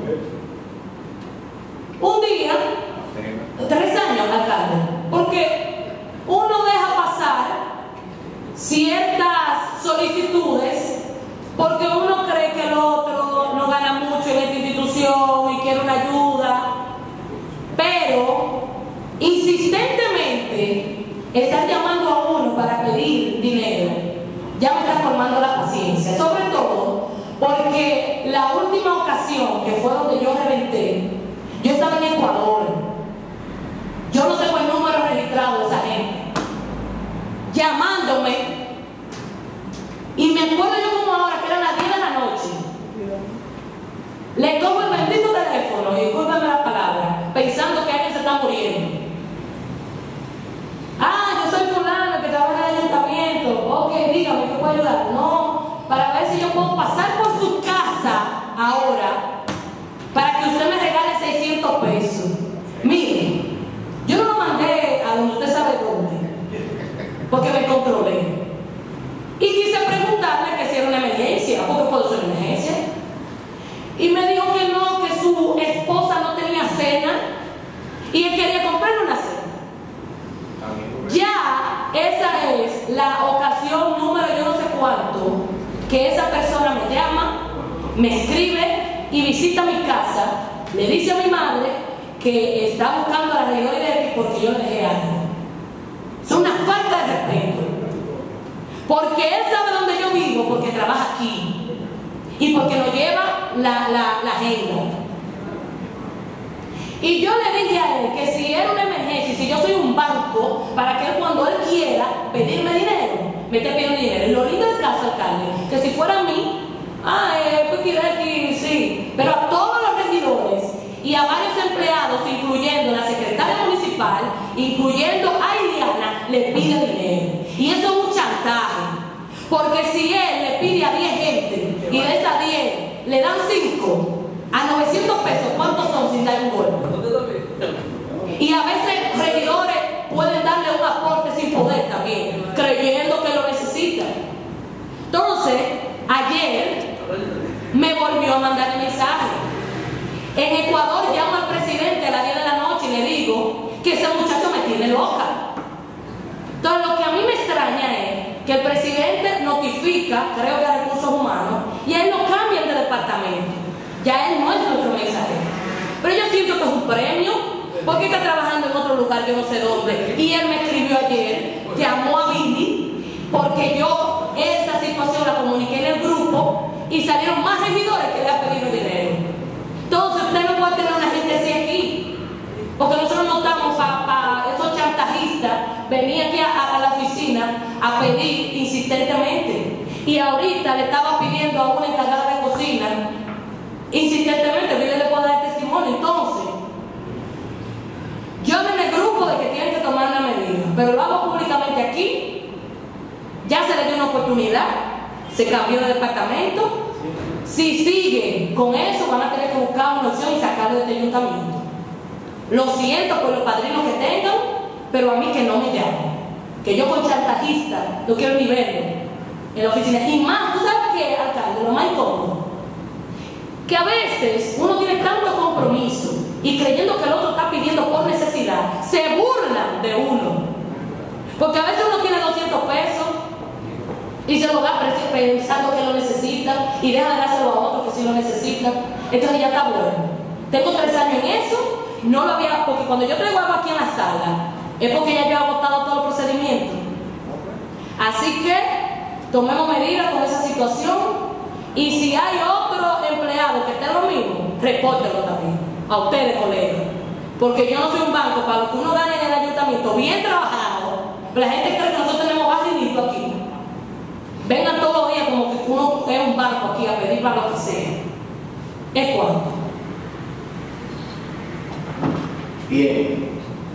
S4: Un día, tres años, alcalde, porque uno deja pasar ciertas solicitudes porque uno cree que el otro no gana mucho en esta institución y quiere una ayuda, pero insistentemente estar llamando a uno para pedir dinero ya me está formando la paciencia, sobre todo porque la última ocasión que fue donde yo reventé, yo estaba en Ecuador. Yo no tengo el número registrado de esa gente llamándome, y me acuerdo yo como ahora que eran las diez de la noche. Le cojo el bendito teléfono, y discúlpeme la palabra, pensando que alguien se está muriendo. Ah, yo soy fulano que trabaja en el ayuntamiento. Ok, dígame, ¿qué puedo ayudar? No, para ver si yo puedo pasar por su casa ahora para que usted me regale seiscientos pesos. Mire, yo no lo mandé a donde usted sabe dónde, porque me controlé. Y quise preguntarle que si era una emergencia, porque puede ser una emergencia. Y me dijo que no, que su esposa no tenía cena y él quería comprarle una cena. Ya esa es la ocasión número yo no sé cuánto que esa persona me llama, me escribe y visita mi casa, le dice a mi madre que está buscando a la regidora de porque yo le dejé algo. Es una falta de respeto. Porque él sabe dónde yo vivo, porque trabaja aquí y porque nos lleva la, la, la agenda. Y yo le dije a él que si era una emergencia, si yo soy un banco, para que él cuando él quiera pedirme dinero, me esté pidiendo dinero. Y lo lindo del caso, alcalde, que si fuera a mí, ah, eh, pues aquí, sí, pero a todos los regidores
S16: incluyendo a Iliana, le pide dinero. Y eso es un chantaje. Porque si él le pide a diez gente y de esas diez le dan cinco, a novecientos pesos, ¿cuántos son sin dar un golpe? Y a veces regidores pueden darle un aporte sin poder también, creyendo que lo necesitan. Entonces, ayer me volvió a mandar el mensaje. En Ecuador llamo al presidente a las diez de la noche y le digo que ese muchacho me tiene loca. Entonces, lo que a mí me extraña es que el presidente notifica, creo que a Recursos Humanos, y a él lo cambian de departamento. Ya él no es nuestro mensajero. Pero yo siento que es un premio, porque está trabajando en otro lugar, yo no sé dónde. Y él me escribió ayer, llamó a Billy, porque yo esa situación la comuniqué en el grupo y salieron más regidores que le han pedido dinero. Entonces usted no puede tener una gente así aquí, porque nosotros no estamos para pa esos chantajistas venir aquí a, a la oficina a pedir insistentemente. Y ahorita le estaba pidiendo a una encargada de cocina insistentemente, Billy le puedo dar testimonio. Entonces, yo en el grupo de que tienen que tomar una medida, pero lo hago públicamente aquí. Ya se le dio una oportunidad, se cambió de departamento. Si siguen con eso, van a tener que buscar una opción y sacarlo de este ayuntamiento. Lo siento por los padrinos que tengan, pero a mí que no me llamen. Que yo con chantajista no quiero ni verlo en la oficina. Y más, ¿tú sabes qué, alcalde? Lo más incómodo, que a veces uno tiene tanto compromiso y creyendo que el otro está pidiendo por necesidad, se burlan de uno. Porque a veces uno tiene doscientos pesos y se lo da pensando que lo necesita y deja de dárselo a otro que sí lo necesita. Entonces ya está bueno. Tengo tres años en eso, no lo había, porque cuando yo traigo algo aquí en la sala, es porque ya yo he agotado todo el procedimiento. Así que tomemos medidas con esa situación. Y si hay otro empleado que esté lo mismo, repórtelo también a ustedes, colegas. Porque yo no soy un banco para lo que uno gane en el ayuntamiento bien trabajado. Pero la gente cree que nosotros tenemos barrilito aquí. Vengan todos los días como que uno es un banco aquí a pedir para lo que sea. ¿Es cuánto?
S17: Bien.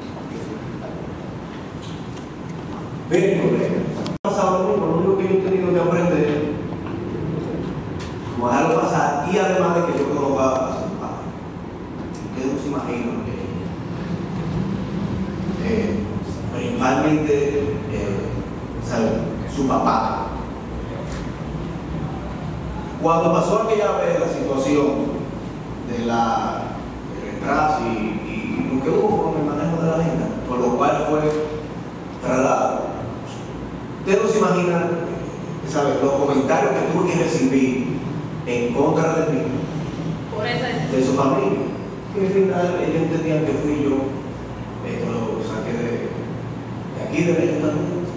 S17: Bien, colegas. Pasado lo mismo, lo único que yo he tenido que aprender, como dejarlo pasar, y además de que yo creo que va a pasar. Ustedes no se imaginan que eh, principalmente eh, ¿sabe? Su papá. Cuando pasó aquella vez la situación de la del retraso y, y lo que hubo con el manejo de la agenda, por lo cual fue trasladado, ustedes no se imaginan, ¿sabe? Los comentarios que tuve que recibir en contra de mí, de su familia, que al final ellos entendían que fui yo, eh, lo saqué de, de aquí, del ayuntamiento.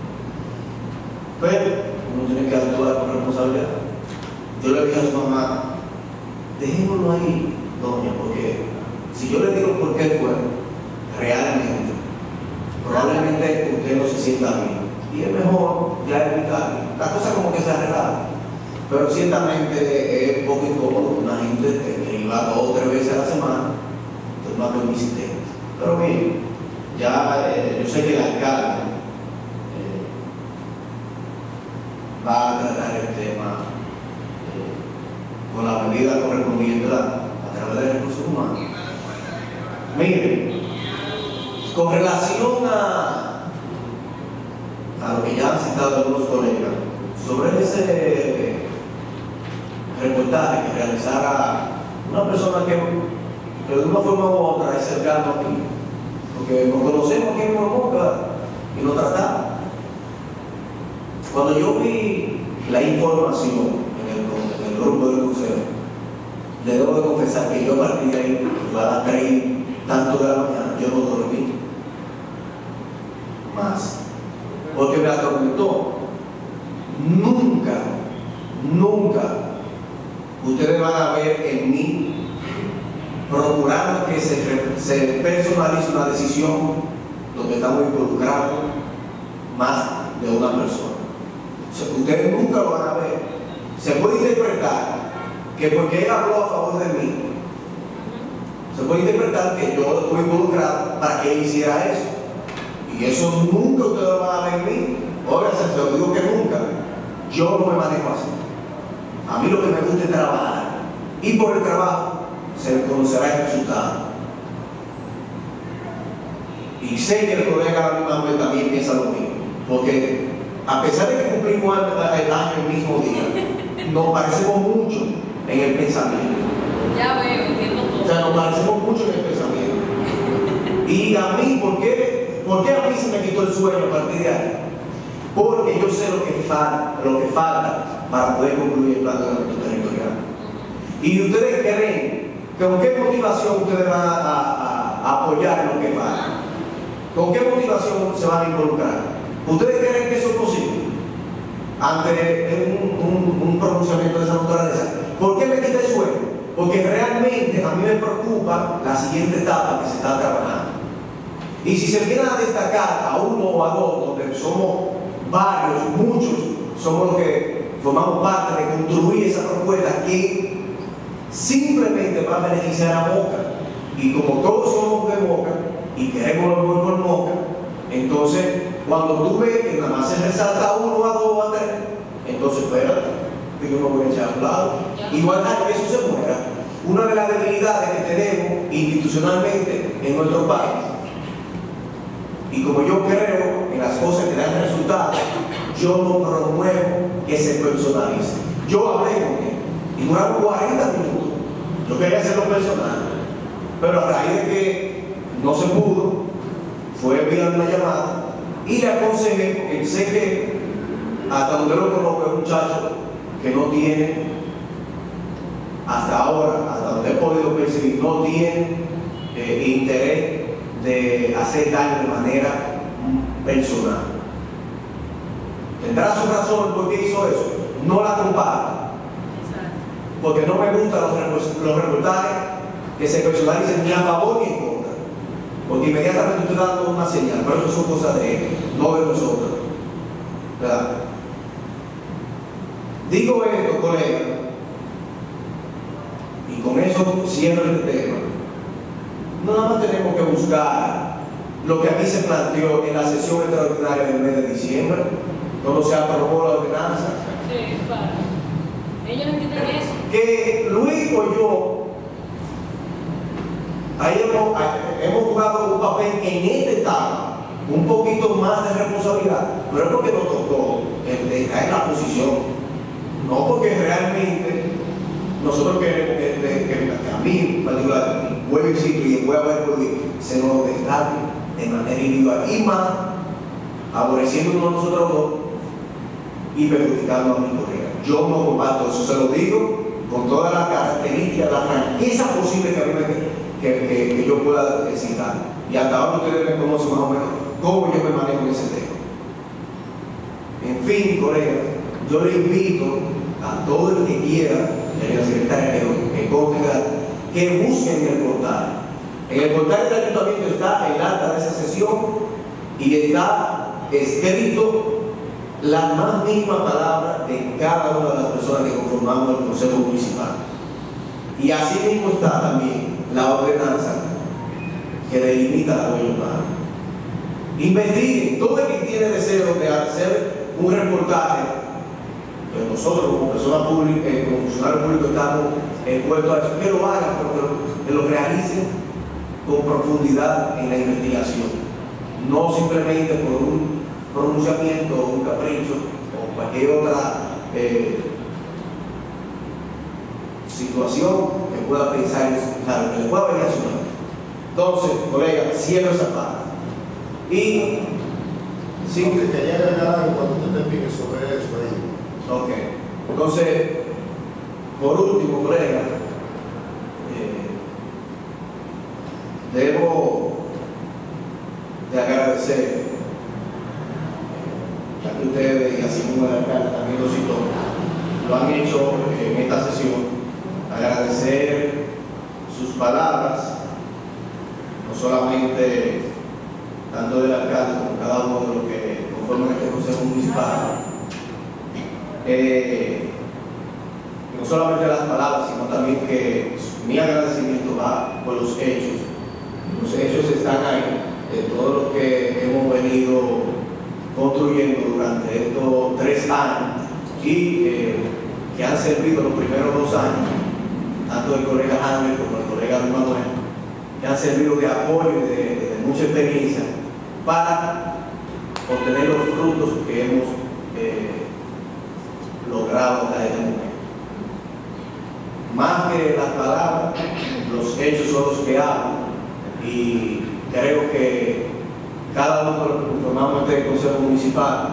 S17: Pero uno tiene que actuar con responsabilidad. Yo le dije a su mamá, dejémoslo ahí, doña, porque si yo le digo por qué fue, realmente, probablemente usted no se sienta bien. Y es mejor ya evitar. La cosa como que se arregla. Pero ciertamente es poco incómodo una gente que iba dos o tres veces a la semana tomando mi sistema. Pero bien, ya eh, yo sé que el alcalde eh, va a tratar el tema eh, con la medida correspondiente a, a través de recursos humanos. Miren, con relación a, a lo que ya han citado algunos colegas, sobre ese eh, reportaje que realizara una persona que, que de una forma u otra es cercano a mí, porque nos conocemos aquí en Moca y nos tratamos. Cuando yo vi la información en el, en el grupo del museo, le debo de confesar que yo a partir de ahí, a las tres tanto de la mañana, yo no dormí más, porque me atormentó. Nunca, nunca ustedes van a ver en mí procurando que se, se personalice una decisión donde estamos involucrados más de una persona. O sea, ustedes nunca lo van a ver. Se puede interpretar que porque él habló a favor de mí, se puede interpretar que yo estuve involucrado para que él hiciera eso. Y eso nunca ustedes lo van a ver en mí. Ahora se lo digo que nunca. Yo no me manejo así. A mí lo que me gusta es trabajar. Y por el trabajo se conocerá el resultado. Y sé que el colega Manuel también piensa lo mismo. Porque a pesar de que cumplimos el año el mismo día, nos parecemos mucho en el pensamiento.
S16: Ya veo, entiendo todo.
S17: O sea, nos parecemos mucho en el pensamiento. Y a mí, ¿por qué, ¿por qué a mí se me quitó el sueño a partir de ahí? Porque yo sé lo que falta, lo que falta para poder concluir el plan de ordenamiento territorial. Y ustedes creen que con qué motivación ustedes van a, a, a apoyar lo que falta. ¿Con qué motivación se van a involucrar? ¿Ustedes creen que eso es posible? Ante un, un, un pronunciamiento de esa naturaleza. ¿Por qué me quita el sueño? Porque realmente a mí me preocupa la siguiente etapa que se está trabajando. Y si se viene a destacar a uno o a dos, donde somos varios, muchos, somos los que formamos parte de construir esa propuesta que simplemente va a beneficiar a Moca. Y como todos somos de Moca y queremos lo mejor por Moca, entonces cuando tú ves que nada más se resalta a uno, a dos, a tres, entonces espérate, que yo me voy a echar a un lado. Igual que eso se muera. Una de las debilidades que tenemos institucionalmente en nuestro país, y como yo creo en las cosas que dan resultados, yo no promuevo que se personalice. Yo hablé con él y duramos cuarenta minutos. Yo quería hacerlo personal, pero a raíz de que no se pudo, fue enviando una llamada y le aconsejé, porque sé que hasta donde lo conozco es un muchacho que no tiene, hasta ahora, hasta donde he podido percibir, no tiene eh, interés de hacer daño de manera personal. Tendrá su razón por qué hizo eso. No la comparto. Porque no me gustan los, los reportajes que se personalicen ni a favor ni en contra. Porque inmediatamente estoy dando una señal, pero eso son cosas de él, no de nosotros. ¿Verdad? Digo esto, colega, y con eso cierro el tema. Nada más tenemos que buscar lo que aquí se planteó en la sesión extraordinaria del mes de diciembre, cuando se aprobó la ordenanza.
S16: Sí, claro. Ellos no entienden eso.
S17: Que Luis o yo ahí hemos, hemos jugado un papel en esta etapa, un poquito más de responsabilidad, pero es porque nos tocó estar en la posición. No porque realmente nosotros queremos que, que, que a mí en particular, vuelvo a decir, y voy a ver porque se nos descargue de manera individual y más, aborreciéndonos a nosotros dos y perjudicando a mi colega. Yo no comparto eso, se lo digo con todas las características, la franqueza posible que a mí me, que, que, que yo pueda citar. Y hasta ahora ustedes me conocen más o menos cómo yo me manejo en ese tema. En fin, colegas, yo le invito a todo el que quiera, el secretario que contenga, que busquen el portal. En el portal del ayuntamiento está el acta de esa sesión y está escrito la más mínima palabra de cada una de las personas que conformamos el Consejo Municipal. Y así mismo está también la ordenanza que delimita la huella urbana. Investiguen, todo el que tiene deseo de hacer un reportaje, pues nosotros como personas públicas, eh, como funcionarios públicos estamos expuestos a eso, que lo hagan, pero que lo realicen con profundidad en la investigación, no simplemente por un pronunciamiento o un capricho o cualquier otra eh, situación que pueda pensar, claro, que le pueda venir a su mente. Entonces, colegas, cierro esa parte. Y
S6: sí, que quería agregar algo cuando usted te pide sobre eso ahí.
S17: Ok. Entonces, por último, colega, eh, debo de agradecer, ya que ustedes y así como el alcalde también lo citó, lo han hecho en esta sesión, agradecer sus palabras, no solamente tanto del alcalde como cada uno de los que conforman este Consejo Municipal, eh, no solamente las palabras, sino también que mi agradecimiento va por los hechos. Los hechos están ahí de todo lo que hemos venido construyendo durante estos tres años y eh, que han servido los primeros dos años, tanto el colega Ángel como el colega Luis Manuel, que han servido de apoyo y de, de mucha experiencia para obtener los frutos que hemos eh, logrado hasta este momento. Más que las palabras, los hechos son los que hablan, y creo que cada uno de los que conformamos este Consejo Municipal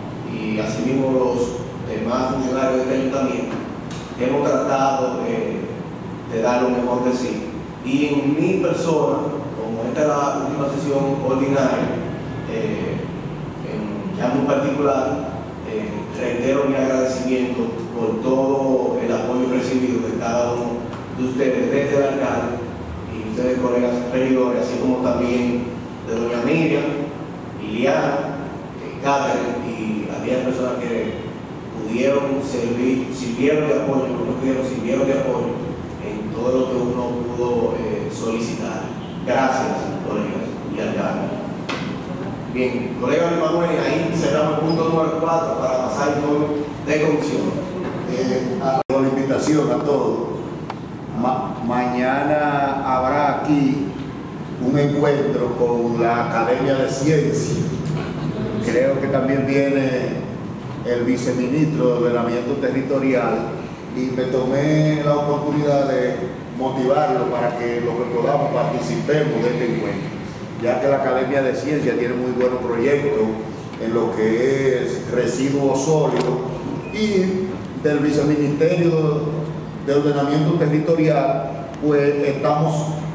S17: y asimismo los demás funcionarios de este ayuntamiento hemos tratado eh, de dar lo mejor de sí. Y en mi persona, como esta es la última sesión ordinaria, eh, en, ya muy particular, eh, reitero mi agradecimiento por todo el apoyo recibido de cada uno de ustedes, desde el alcalde y ustedes, colegas regidores, así como también de doña Miriam, Liliana, eh, Catherine y aquellas personas que pudieron servir, sirvieron de apoyo, no pudieron, sirvieron de apoyo en todo lo que uno pudo eh, solicitar. Gracias, colegas y alcalde. Bien, colega Luis Manuel, ahí cerramos el punto número cuatro para pasar el informe de comisión.
S14: Eh, a la invitación a todos. Ma mañana habrá aquí un encuentro con la Academia de Ciencias. Creo que también viene el viceministro de Ordenamiento Territorial y me tomé la oportunidad de motivarlo para que lo que podamos participemos de este encuentro, ya que la Academia de Ciencias tiene muy buenos proyectos en lo que es residuos sólidos, y del Viceministerio de Ordenamiento Territorial pues estamos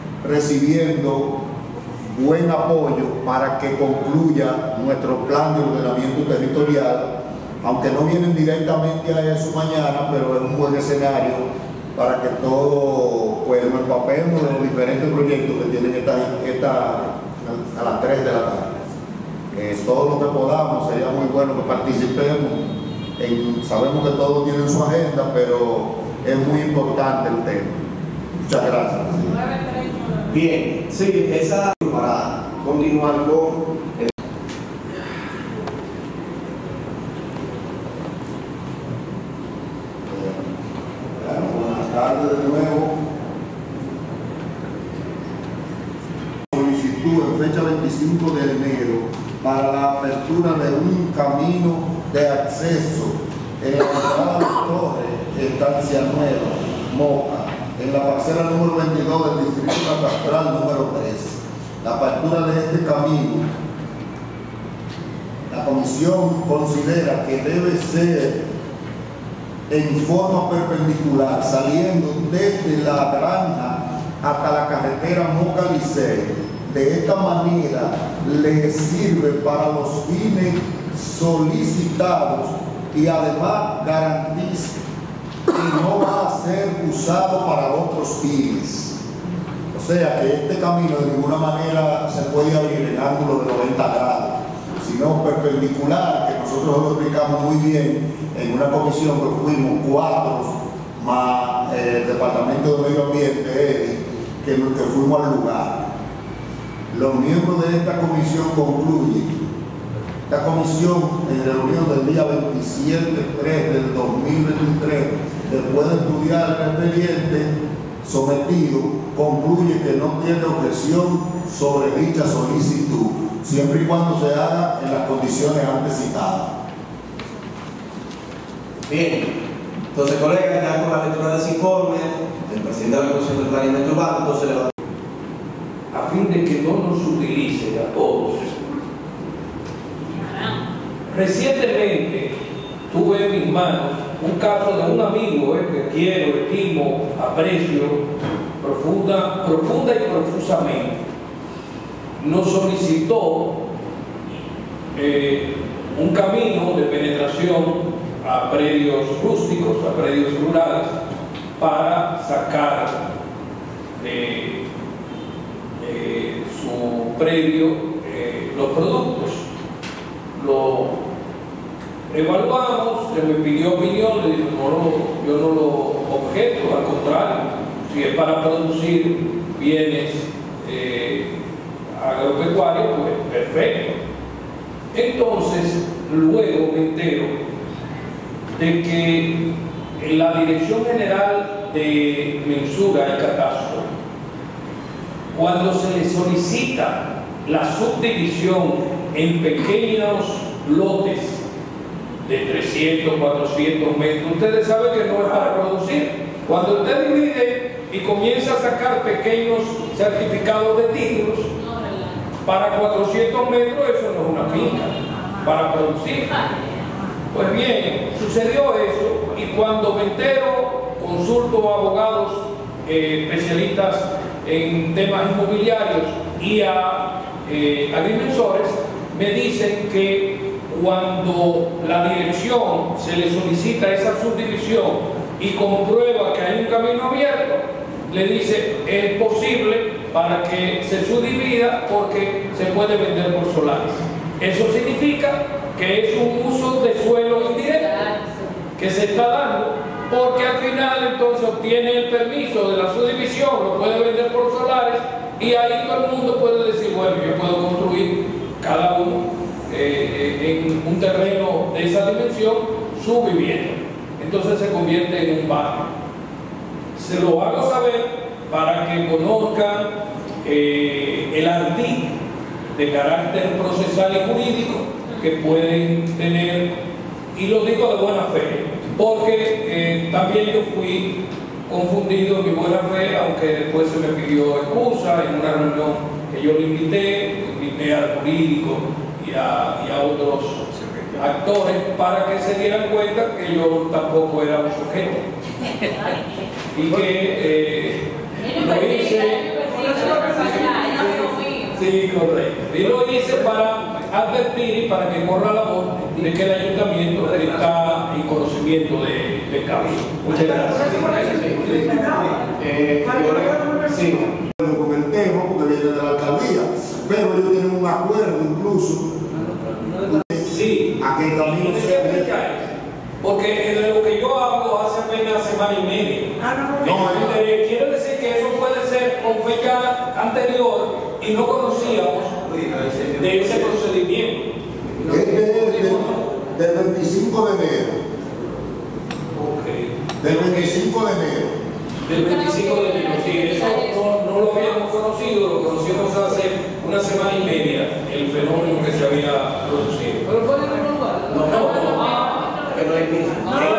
S14: recibiendo buen apoyo para que concluya nuestro plan de ordenamiento territorial, aunque no vienen directamente a eso mañana, pero es un buen escenario para que todo pues nos empapemos de los diferentes proyectos que tienen esta, esta, a las tres de la tarde. Eh, todo lo que podamos, sería muy bueno que participemos. En, sabemos que todos tienen su agenda, pero es muy importante el tema. Muchas gracias.
S17: Bien, sí, esa para continuar con el...
S14: Buenas tardes de nuevo. Solicitud en fecha veinticinco de enero para la apertura de un camino de acceso en la entrada de Torre, Estancia Nueva, Moca, en la parcela número veintidós del distrito catastral número tres. La apertura de este camino, la comisión considera que debe ser en forma perpendicular, saliendo desde la granja hasta la carretera Moca-Licey. De esta manera le sirve para los fines solicitados y además garantiza que no va a ser usado para otros fines. O sea que este camino de ninguna manera se puede abrir en ángulo de noventa grados, sino perpendicular, que nosotros lo explicamos muy bien en una comisión que fuimos cuatro, más el Departamento de Medio Ambiente, Edi, que, que fuimos al lugar. Los miembros de esta comisión concluyen. Esta comisión, en reunión del día veintisiete de tres del dos mil veintitrés, después de estudiar el expediente sometido, concluye que no tiene objeción sobre dicha solicitud, siempre y cuando se haga en las condiciones antes citadas.
S17: Bien, entonces, colegas, ya con la lectura de ese informe, el presidente de la Comisión de Planeamiento Urbano, entonces le va
S13: a fin de que no nos utilice a todos. Recientemente tuve en mis manos un caso de un amigo eh, que quiero, estimo, aprecio profunda, profunda y profusamente. Nos solicitó eh, un camino de penetración a predios rústicos, a predios rurales, para sacar de eh, su predio eh, los productos. Lo evaluamos, se me pidió opinión, le dije, no, lo, yo no lo objeto, al contrario, si es para producir bienes eh,
S5: agropecuaria, pues perfecto. Entonces, luego me entero de que en la Dirección General de Mensura y Catastro, cuando se le solicita la subdivisión en pequeños lotes de trescientos, cuatrocientos metros, ustedes saben que no es para producir. Cuando usted divide y comienza a sacar pequeños certificados de títulos, para cuatrocientos metros eso no es una finca para producir. Pues bien, sucedió eso, y cuando me entero, consulto a abogados eh, especialistas en temas inmobiliarios y a eh, agrimensores, me dicen que cuando la dirección se le solicita esa subdivisión y comprueba que hay un camino abierto, le dice es posible para que se subdivida porque se puede vender por solares. Eso significa que es un uso de suelo indirecto que se está dando, porque al final entonces obtiene el permiso de la subdivisión, lo puede vender por solares, y ahí todo el mundo puede decir, bueno, yo puedo construir cada uno eh, en un terreno de esa dimensión su vivienda. Entonces se convierte en un barrio. Se lo hago saber para que conozcan eh, el ardid de carácter procesal y jurídico que pueden tener, y lo digo de buena fe, porque eh, también yo fui confundido en mi buena fe, aunque después se me pidió excusa en una reunión que yo le invité, invité al jurídico y a, y a otros actores para que se dieran cuenta que yo tampoco era un sujeto y que eh, lo hice. Sí, correcto. Y lo hice para advertir y para que corra la voz de que el ayuntamiento está en conocimiento de, de caso. Muchas gracias.
S6: Eh, yo, sí, con el tema porque viene de la alcaldía, pero ellos tienen un acuerdo incluso.
S5: Sí,
S6: a que el camino
S5: se porque de lo que yo hablo hace apenas semana y media. No, eh, quiere decir que eso puede ser con fecha anterior y no conocíamos de ese procedimiento.
S6: Este es del veinticinco de enero.
S5: Okay.
S6: Del veinticinco de enero.
S5: Del veinticinco de enero, sí, eso no, no lo habíamos conocido, lo conocimos hace una semana y media, el fenómeno que se había producido.
S13: ¿Pero fue en el lugar?
S5: No, no, no. Que no hay mismo. No, no,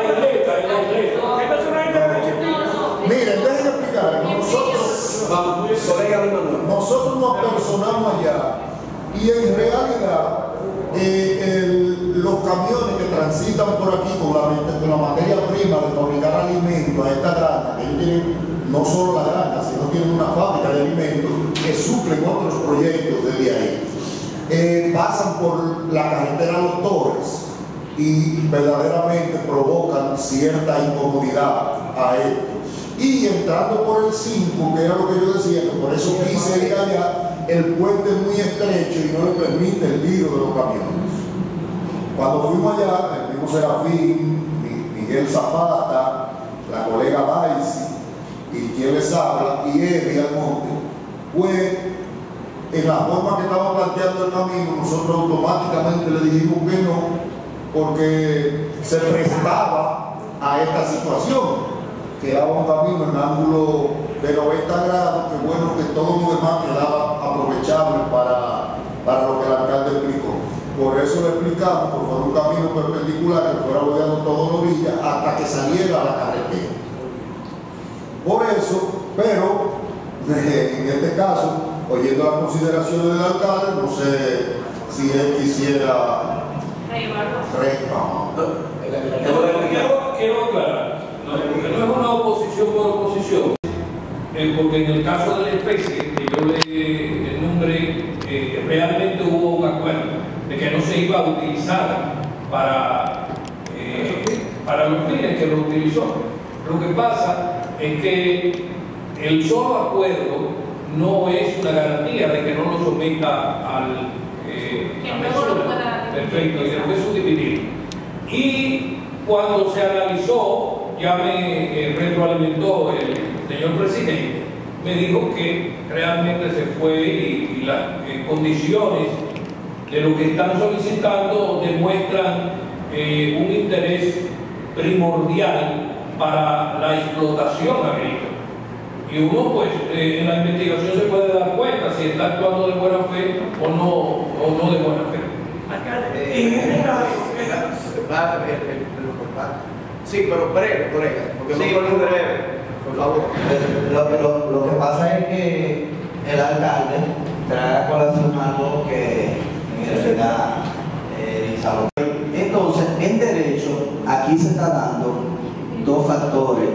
S6: miren, déjenme explicar. Nosotros, nosotros nos personamos allá y en realidad eh, el, los camiones que transitan por aquí con la, con la materia prima de fabricar alimentos a esta granja, que ellos tienen no solo la granja, sino tienen una fábrica de alimentos que suplen otros proyectos desde ahí, eh, pasan por la carretera Los Torres y verdaderamente provocan cierta incomodidad a esto. Y entrando por el cinco, que era lo que yo decía, que por eso quise ir allá, el puente es muy estrecho y no le permite el giro de los camiones. Cuando fuimos allá, el mismo Serafín, Miguel Zapata, la colega Daisy, y quien les habla, y Evi Almonte, pues en la forma que estaba planteando el camino, nosotros automáticamente le dijimos que no, porque se prestaba a esta situación. Quedaba un camino en ángulo de noventa grados, que bueno, que todo lo demás quedaba aprovechable para, para lo que el alcalde explicó. Por eso le explicamos que fuera un camino perpendicular que fuera rodeando toda la orilla hasta que saliera a la carretera. Por eso, pero en este caso, oyendo las consideraciones del alcalde, no sé si él quisiera
S5: Quiero, quiero aclarar, no, no es una oposición por oposición, eh, porque en el caso de la especie que yo le nombré, eh, realmente hubo un acuerdo de que no se iba a utilizar para, eh, para los fines que lo utilizó. Lo que pasa es que el solo acuerdo no es una garantía de que no lo someta al eh, a perfecto, y después subdividir. Y cuando se analizó, ya me eh, retroalimentó el señor presidente, me dijo que realmente se fue y, y las eh, condiciones de lo que están solicitando demuestran eh, un interés primordial para la explotación agrícola. Y uno, pues, eh, en la investigación se puede dar cuenta si está actuando de buena fe o no, o no de buena fe.
S18: Eh, en este caso, sí, pero breve, colega, porque
S9: sí,
S18: no fue muy breve, por favor.
S9: Lo, lo, lo que pasa es que el alcalde trae a colación algo que en realidad eh, entonces, en derecho, aquí se está dando dos factores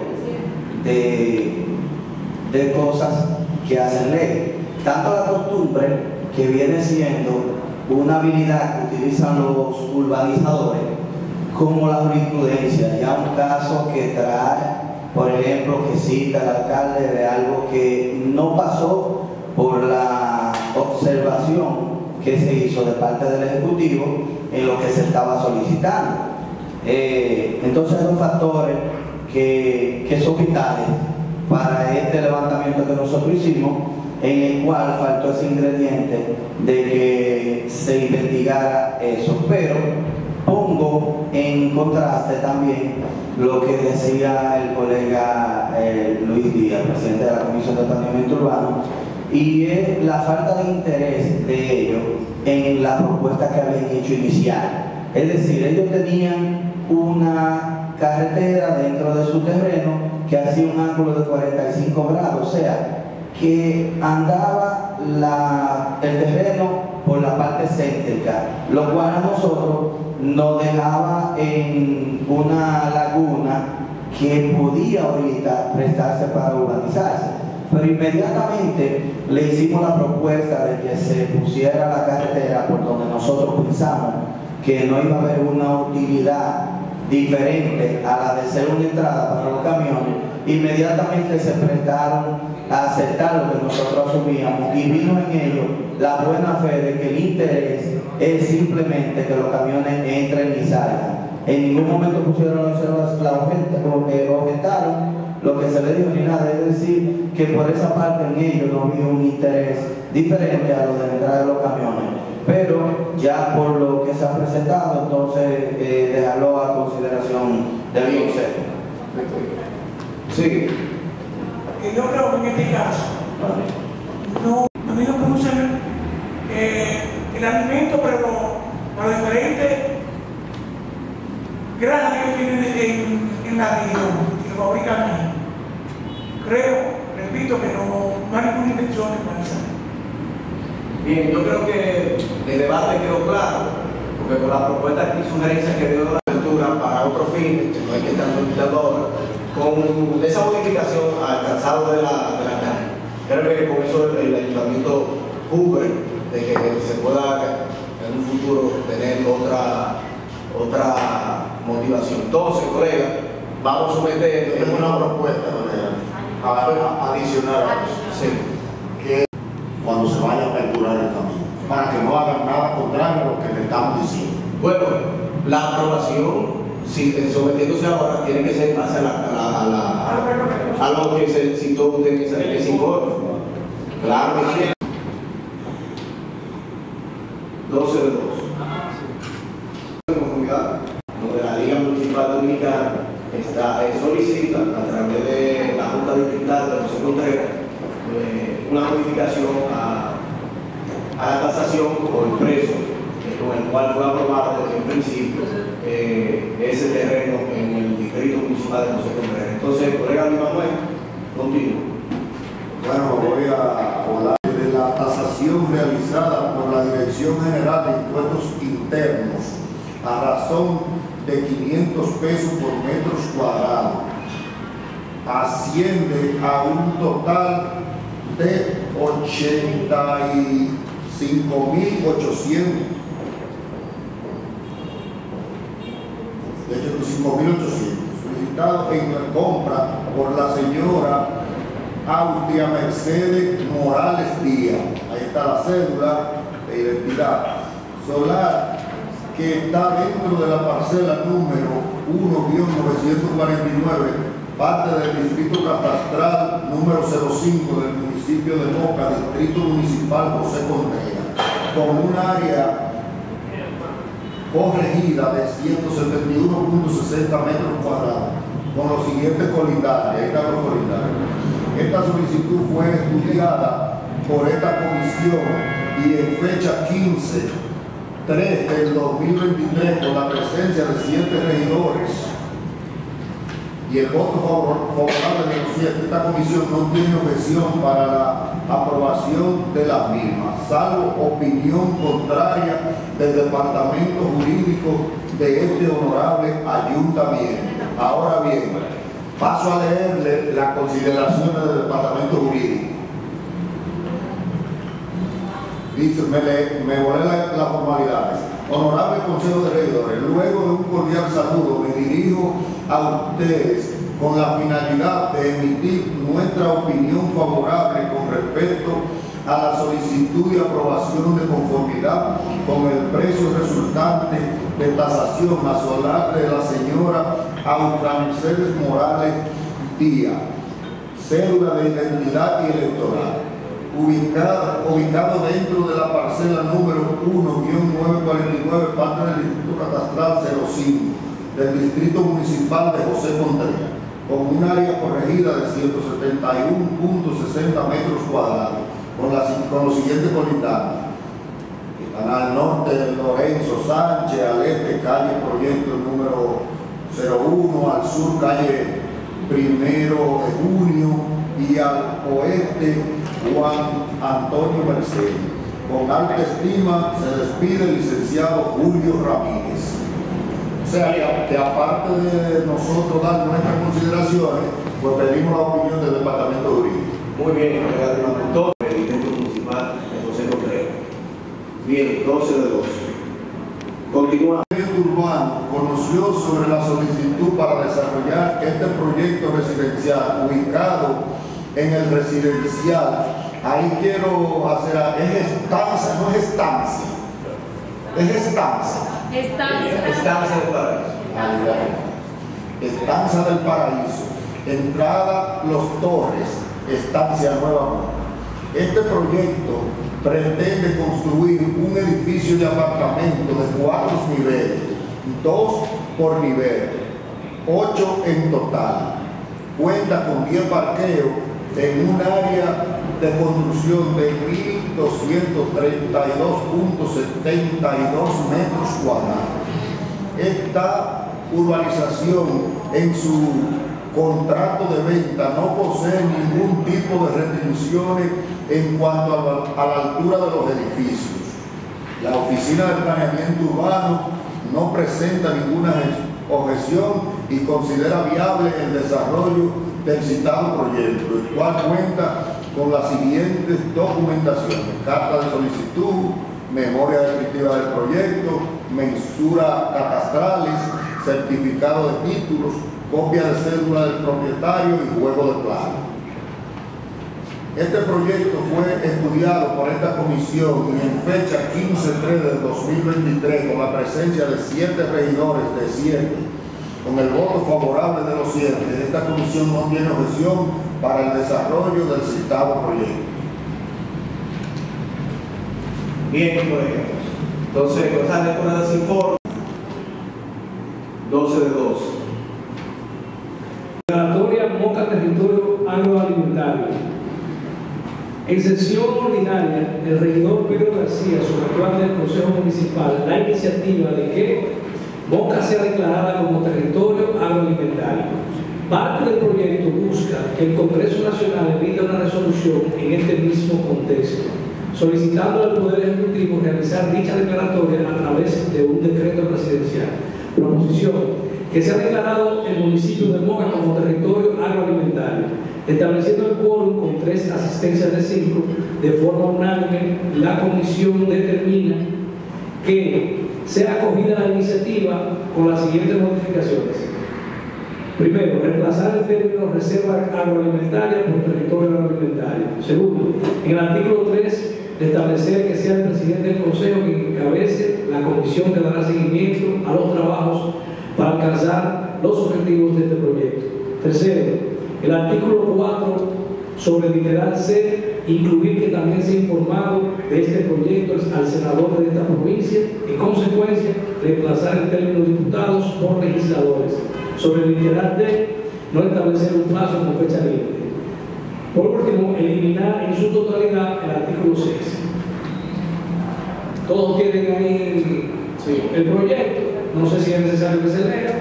S9: de, de cosas que hacen ley. Tanto la costumbre, que viene siendo una habilidad que utilizan los urbanizadores, como la jurisprudencia. Ya un caso que trae, por ejemplo, que cita el alcalde de algo que no pasó por la observación que se hizo de parte del Ejecutivo en lo que se estaba solicitando. Eh, entonces, son factores que, que son vitales para este levantamiento que nosotros hicimos, en el cual faltó ese ingrediente de que se investigara eso. Pero pongo en contraste también lo que decía el colega eh, Luis Díaz, presidente de la Comisión de Planeamiento Urbano, y es la falta de interés de ellos en la propuesta que habían hecho inicial. Es decir, ellos tenían una carretera dentro de su terreno que hacía un ángulo de cuarenta y cinco grados, o sea, que andaba la, el terreno por la parte céntrica, lo cual a nosotros nos dejaba en una laguna que podía ahorita prestarse para urbanizarse. Pero inmediatamente le hicimos la propuesta de que se pusiera la carretera por donde nosotros pensamos que no iba a haber una utilidad diferente a la de ser una entrada para los camiones. Inmediatamente se prestaron a aceptar lo que nosotros asumíamos, y vino en ello la buena fe de que el interés es simplemente que los camiones entren y salgan. En ningún momento pusieron la, la objetaron lo que se le dijo ni nada, es decir, que por esa parte en ellos no había un interés diferente a lo de la entrada de los camiones. Pero ya por lo que se ha presentado, entonces eh, dejarlo a consideración del Consejo. Sí.
S7: Yo creo que en este caso no, a mí no produce eh, el alimento, pero los diferentes grandes que tienen en, en la región, que lo fabrican aquí. Creo, repito, que no, no hay ninguna intención de humanizar.
S18: Bien, yo creo que el debate quedó claro, porque con la propuesta y sugerencias que dio la apertura para otro fin, que no hay que estar solicitando ahora, con esa modificación al calzado de la, de la calle. Creo que con eso el, el ayuntamiento cubre de que se pueda en un futuro tener otra, otra motivación. Entonces, colega, vamos a someter...
S14: Yo tengo una propuesta, colega, a, a adicionar a eso.
S18: Sí.
S14: Que cuando se vaya a aperturar el camino, para que no hagan nada contrario a lo que le estamos diciendo.
S18: Bueno, la aprobación, si sometiéndose ahora, tiene que ser base a, la, a, la, a, la, a lo que se citó usted en ese informe. Claro que sí. doce de dos. En conformidad, donde la Liga Municipal Dominicana está, eh, solicita a través de la Junta Distrital de José Contreras eh, una modificación a, a la tasación por precio, eh, con el cual fue aprobado en principio eh, ese terreno en el Distrito Municipal de José Contreras. Entonces, colega Luis Manuel, continúo.
S14: Bueno, voy a hablar de la tasación realizada por la Dirección General de Impuestos Internos a razón de quinientos pesos por metros cuadrados. Asciende a un total de ochenta y cinco mil ochocientos. De ochenta y cinco mil ochocientos. Solicitado en la compra por la señora Austria Mercedes Morales Díaz. Ahí está la cédula de identidad. Solar que está dentro de la parcela número uno guion novecientos cuarenta y nueve parte del distrito catastral número cero cinco del municipio de Moca, distrito municipal José Contreras, con un área corregida de ciento setenta y uno punto sesenta metros cuadrados, con los siguientes colindantes. Ahí están los colindantes. Esta solicitud fue estudiada por esta comisión y en fecha quince tres del dos mil veintitrés, con la presencia de siete regidores y el voto favorable de los siete, esta comisión no tiene objeción para la aprobación de las mismas, salvo opinión contraria del Departamento Jurídico de este honorable ayuntamiento. Ahora bien, paso a leerle las consideraciones del Departamento Jurídico. Dice, me, le, me volé las la formalidades. Honorable Consejo de Regidores, luego de un cordial saludo me dirijo a ustedes con la finalidad de emitir nuestra opinión favorable con respecto a la solicitud de aprobación de conformidad con el precio resultante de tasación a solar de la señora Aura Mercedes Morales Díaz, cédula de identidad y electoral, ubicado, ubicado dentro de la parcela número uno guión nueve cuarenta y nueve, parte del distrito catastral cero cinco del distrito municipal de José Contreras, con un área corregida de ciento setenta y uno punto sesenta metros cuadrados, con, la, con los siguientes colindantes. Están al norte de Lorenzo Sánchez, al este calle Proyecto número cero uno, al sur calle Primero de Junio y al oeste Juan Antonio Mercedes. Con alta estima se despide el licenciado Julio Ramírez. O sea que, que aparte de nosotros dar nuestras consideraciones, pues pedimos la opinión del Departamento Jurídico.
S18: Muy bien, doctor, presidente municipal de José Contreras. Bien, doce de dos. Continuamos.
S14: El Medio Urbano conoció sobre la solicitud para desarrollar este proyecto residencial ubicado en el residencial. Ahí quiero hacer, es estancia, no es estancia, es estancia.
S16: Estancia.
S18: Estancia del Paraíso.
S14: Estancia del Paraíso. Entrada Los Torres, Estancia Nueva. Este proyecto pretende construir un edificio de apartamentos de cuatro niveles, dos por nivel, ocho en total. Cuenta con diez parqueos en un área de construcción de mil doscientos treinta y dos punto setenta y dos metros cuadrados. Esta urbanización en su contrato de venta no posee ningún tipo de restricciones en cuanto a la, a la altura de los edificios. La Oficina de Planeamiento Urbano no presenta ninguna objeción y considera viable el desarrollo del citado proyecto, el cual cuenta con las siguientes documentaciones: carta de solicitud, memoria descriptiva del proyecto, mensura catastrales, certificado de títulos, copia de cédula del propietario y juego de plano. Este proyecto fue estudiado por esta comisión y en fecha quince tres del dos mil veintitrés, con la presencia de siete regidores de siete, con el voto favorable de los siete, esta comisión no tiene objeción para el desarrollo del citado proyecto.
S18: Bien, colegas. Entonces, pasando con las informes. doce de dos.
S3: Declaratoria Moca Territorio Agroalimentario. En sesión ordinaria, el regidor Pedro García sometió ante el Consejo Municipal la iniciativa de que Moca sea declarada como territorio agroalimentario. Parte del proyecto busca que el Congreso Nacional emita una resolución en este mismo contexto, solicitando al Poder Ejecutivo realizar dicha declaratoria a través de un decreto presidencial. Proposición: que se ha declarado el municipio de Moca como territorio agroalimentario, estableciendo el quórum con tres asistencias de cinco. De forma unánime, la comisión determina que sea acogida la iniciativa con las siguientes modificaciones. Primero, reemplazar el término reserva agroalimentaria por territorio agroalimentario. Segundo, en el artículo tres, establecer que sea el presidente del Consejo quien encabece la comisión que dará seguimiento a los trabajos para alcanzar los objetivos de este proyecto. Tercero, el artículo cuatro sobre el literal C, incluir que también se ha informado de este proyecto al senador de esta provincia, en consecuencia, reemplazar el término diputados por legisladores. Sobre el literal D, no establecer un plazo con fecha límite. Por último, eliminar en su totalidad el artículo seis. Todos tienen ahí sí. el proyecto, no sé si es necesario que se lea.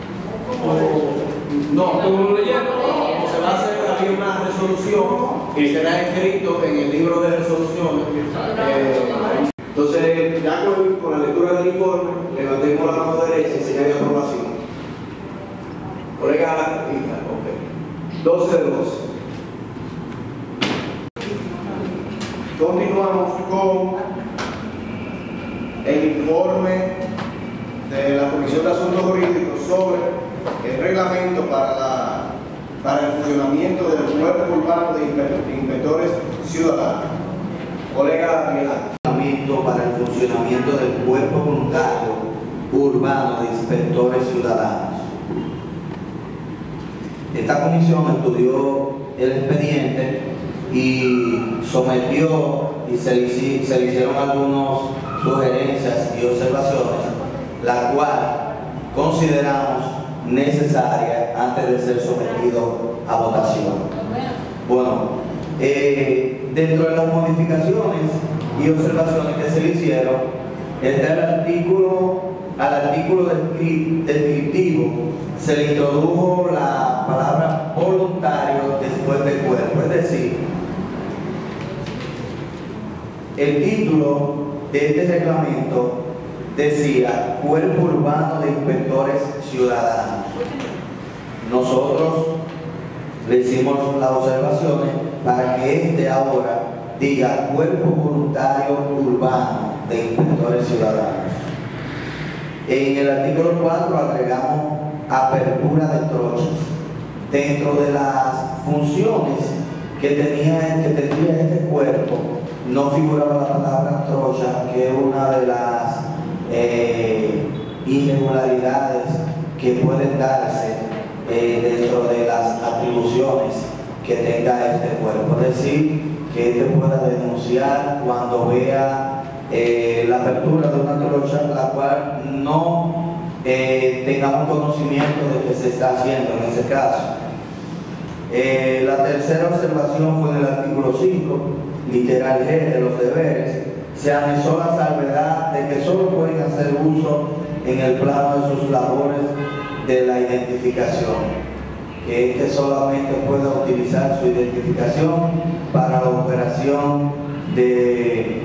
S3: O,
S10: no, como lo leyeron, se va a hacer también una resolución que será escrito en el libro de resoluciones. Eh, entonces, ya con, con la lectura del informe, levantemos la mano derecha y señal de aprobación. Colega, ok. doce de doce. Continuamos con el informe de la Comisión de Asuntos Jurídicos sobre el reglamento para, la, para el funcionamiento del cuerpo urbano de inspectores ciudadanos. Colega
S9: Reglamento para el funcionamiento del cuerpo voluntario urbano de inspectores ciudadanos. Esta comisión estudió el expediente y sometió y se le, se le hicieron algunas sugerencias y observaciones, la cual consideramos necesaria antes de ser sometido a votación. Bueno, eh, dentro de las modificaciones y observaciones que se le hicieron, está el artículo, al artículo descriptivo se le introdujo la palabra voluntario después del cuerpo, es decir, el título de este reglamento decía Cuerpo Urbano de Inspectores Ciudadanos. Nosotros le hicimos las observaciones para que este ahora diga Cuerpo Voluntario Urbano de Inspectores Ciudadanos. En el artículo cuatro agregamos apertura de trochas. Dentro de las funciones que tenía, que tenía este cuerpo, no figuraba la palabra trocha, que es una de las eh, irregularidades que pueden darse eh, dentro de las atribuciones que tenga este cuerpo. Es decir, que este pueda denunciar cuando vea eh, la apertura de una trocha, la cual no eh, tengamos conocimiento de que se está haciendo en ese caso. Eh, la tercera observación fue en el artículo cinco, literal G de los deberes. Se anexó la salvedad de que solo pueden hacer uso en el plano de sus labores de la identificación, que es que solamente pueda utilizar su identificación para la operación de,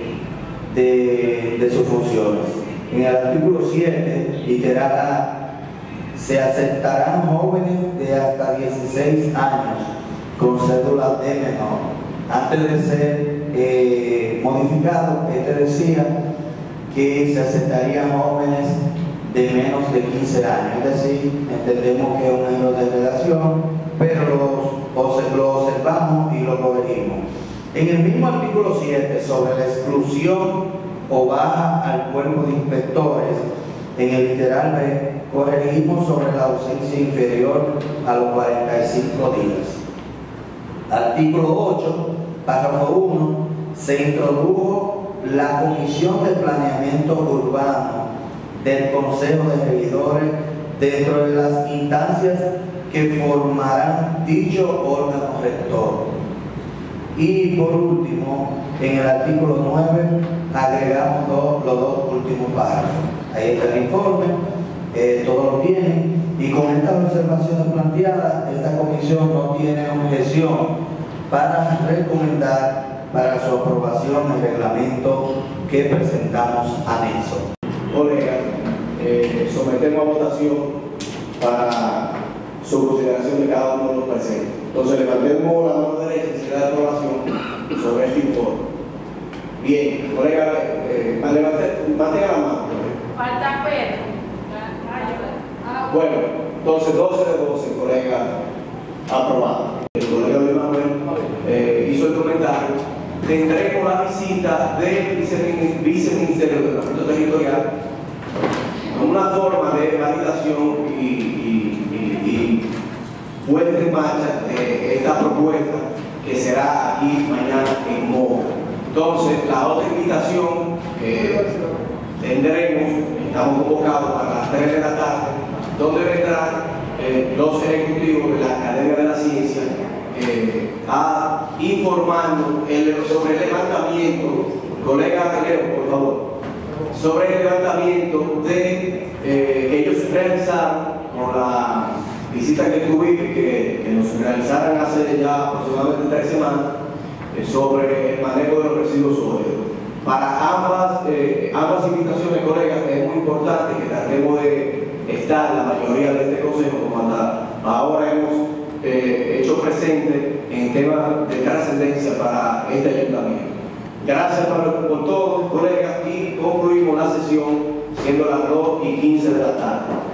S9: de, de sus funciones. En el artículo siete, literal A, se aceptarán jóvenes de hasta dieciséis años con cédula de menor. Antes de ser eh, modificado, este decía que se aceptarían jóvenes de menos de quince años, es decir, entendemos que es un error de redacción, pero lo, lo observamos y lo corregimos. En el mismo artículo siete, sobre la exclusión o baja al cuerpo de inspectores, en el literal B, corregimos sobre la ausencia inferior a los cuarenta y cinco días. Artículo ocho, párrafo uno, se introdujo la Comisión de Planeamiento Urbano del Consejo de Regidores dentro de las instancias que formarán dicho órgano rector. Y por último, en el artículo nueve, agregamos dos, los dos últimos párrafos. Ahí está el informe, eh, todos lo tienen, y con estas observaciones planteadas, esta comisión no tiene objeción para recomendar para su aprobación el reglamento que presentamos anexo.
S10: Colega, eh, sometemos a votación para su consideración de cada uno de los presentes. Entonces levantemos la mano derecha y se da aprobación sobre este informe. Bien, colega, eh, mantenga la mano.
S16: Falta Pedro.
S10: Bueno, entonces doce de doce, colega, aprobado. El colega Luis Manuel eh, hizo el comentario. Tendremos la visita del viceministerio del Ordenamiento Territorial como una forma de validación y, y, y, y
S18: puesta en marcha eh, esta propuesta que será aquí mañana en Moca. Entonces, la otra invitación que tendremos, estamos convocados para las tres de la tarde, donde vendrán eh, los ejecutivos de la Academia de la Ciencia eh, a informarnos el, sobre el levantamiento, colega Aguilera, por favor, sobre el levantamiento de, eh, que ellos realizaron con la visita que tuvimos, que, que nos realizaron hace ya aproximadamente tres semanas, eh, sobre el manejo de los residuos sólidos. Para ambas, eh, ambas invitaciones, colegas, es muy importante que tratemos de estar la mayoría de este consejo, como hasta ahora hemos eh, hecho presente en temas de trascendencia para este ayuntamiento. Gracias por, por todo, colegas, y concluimos la sesión siendo las dos y quince de la tarde.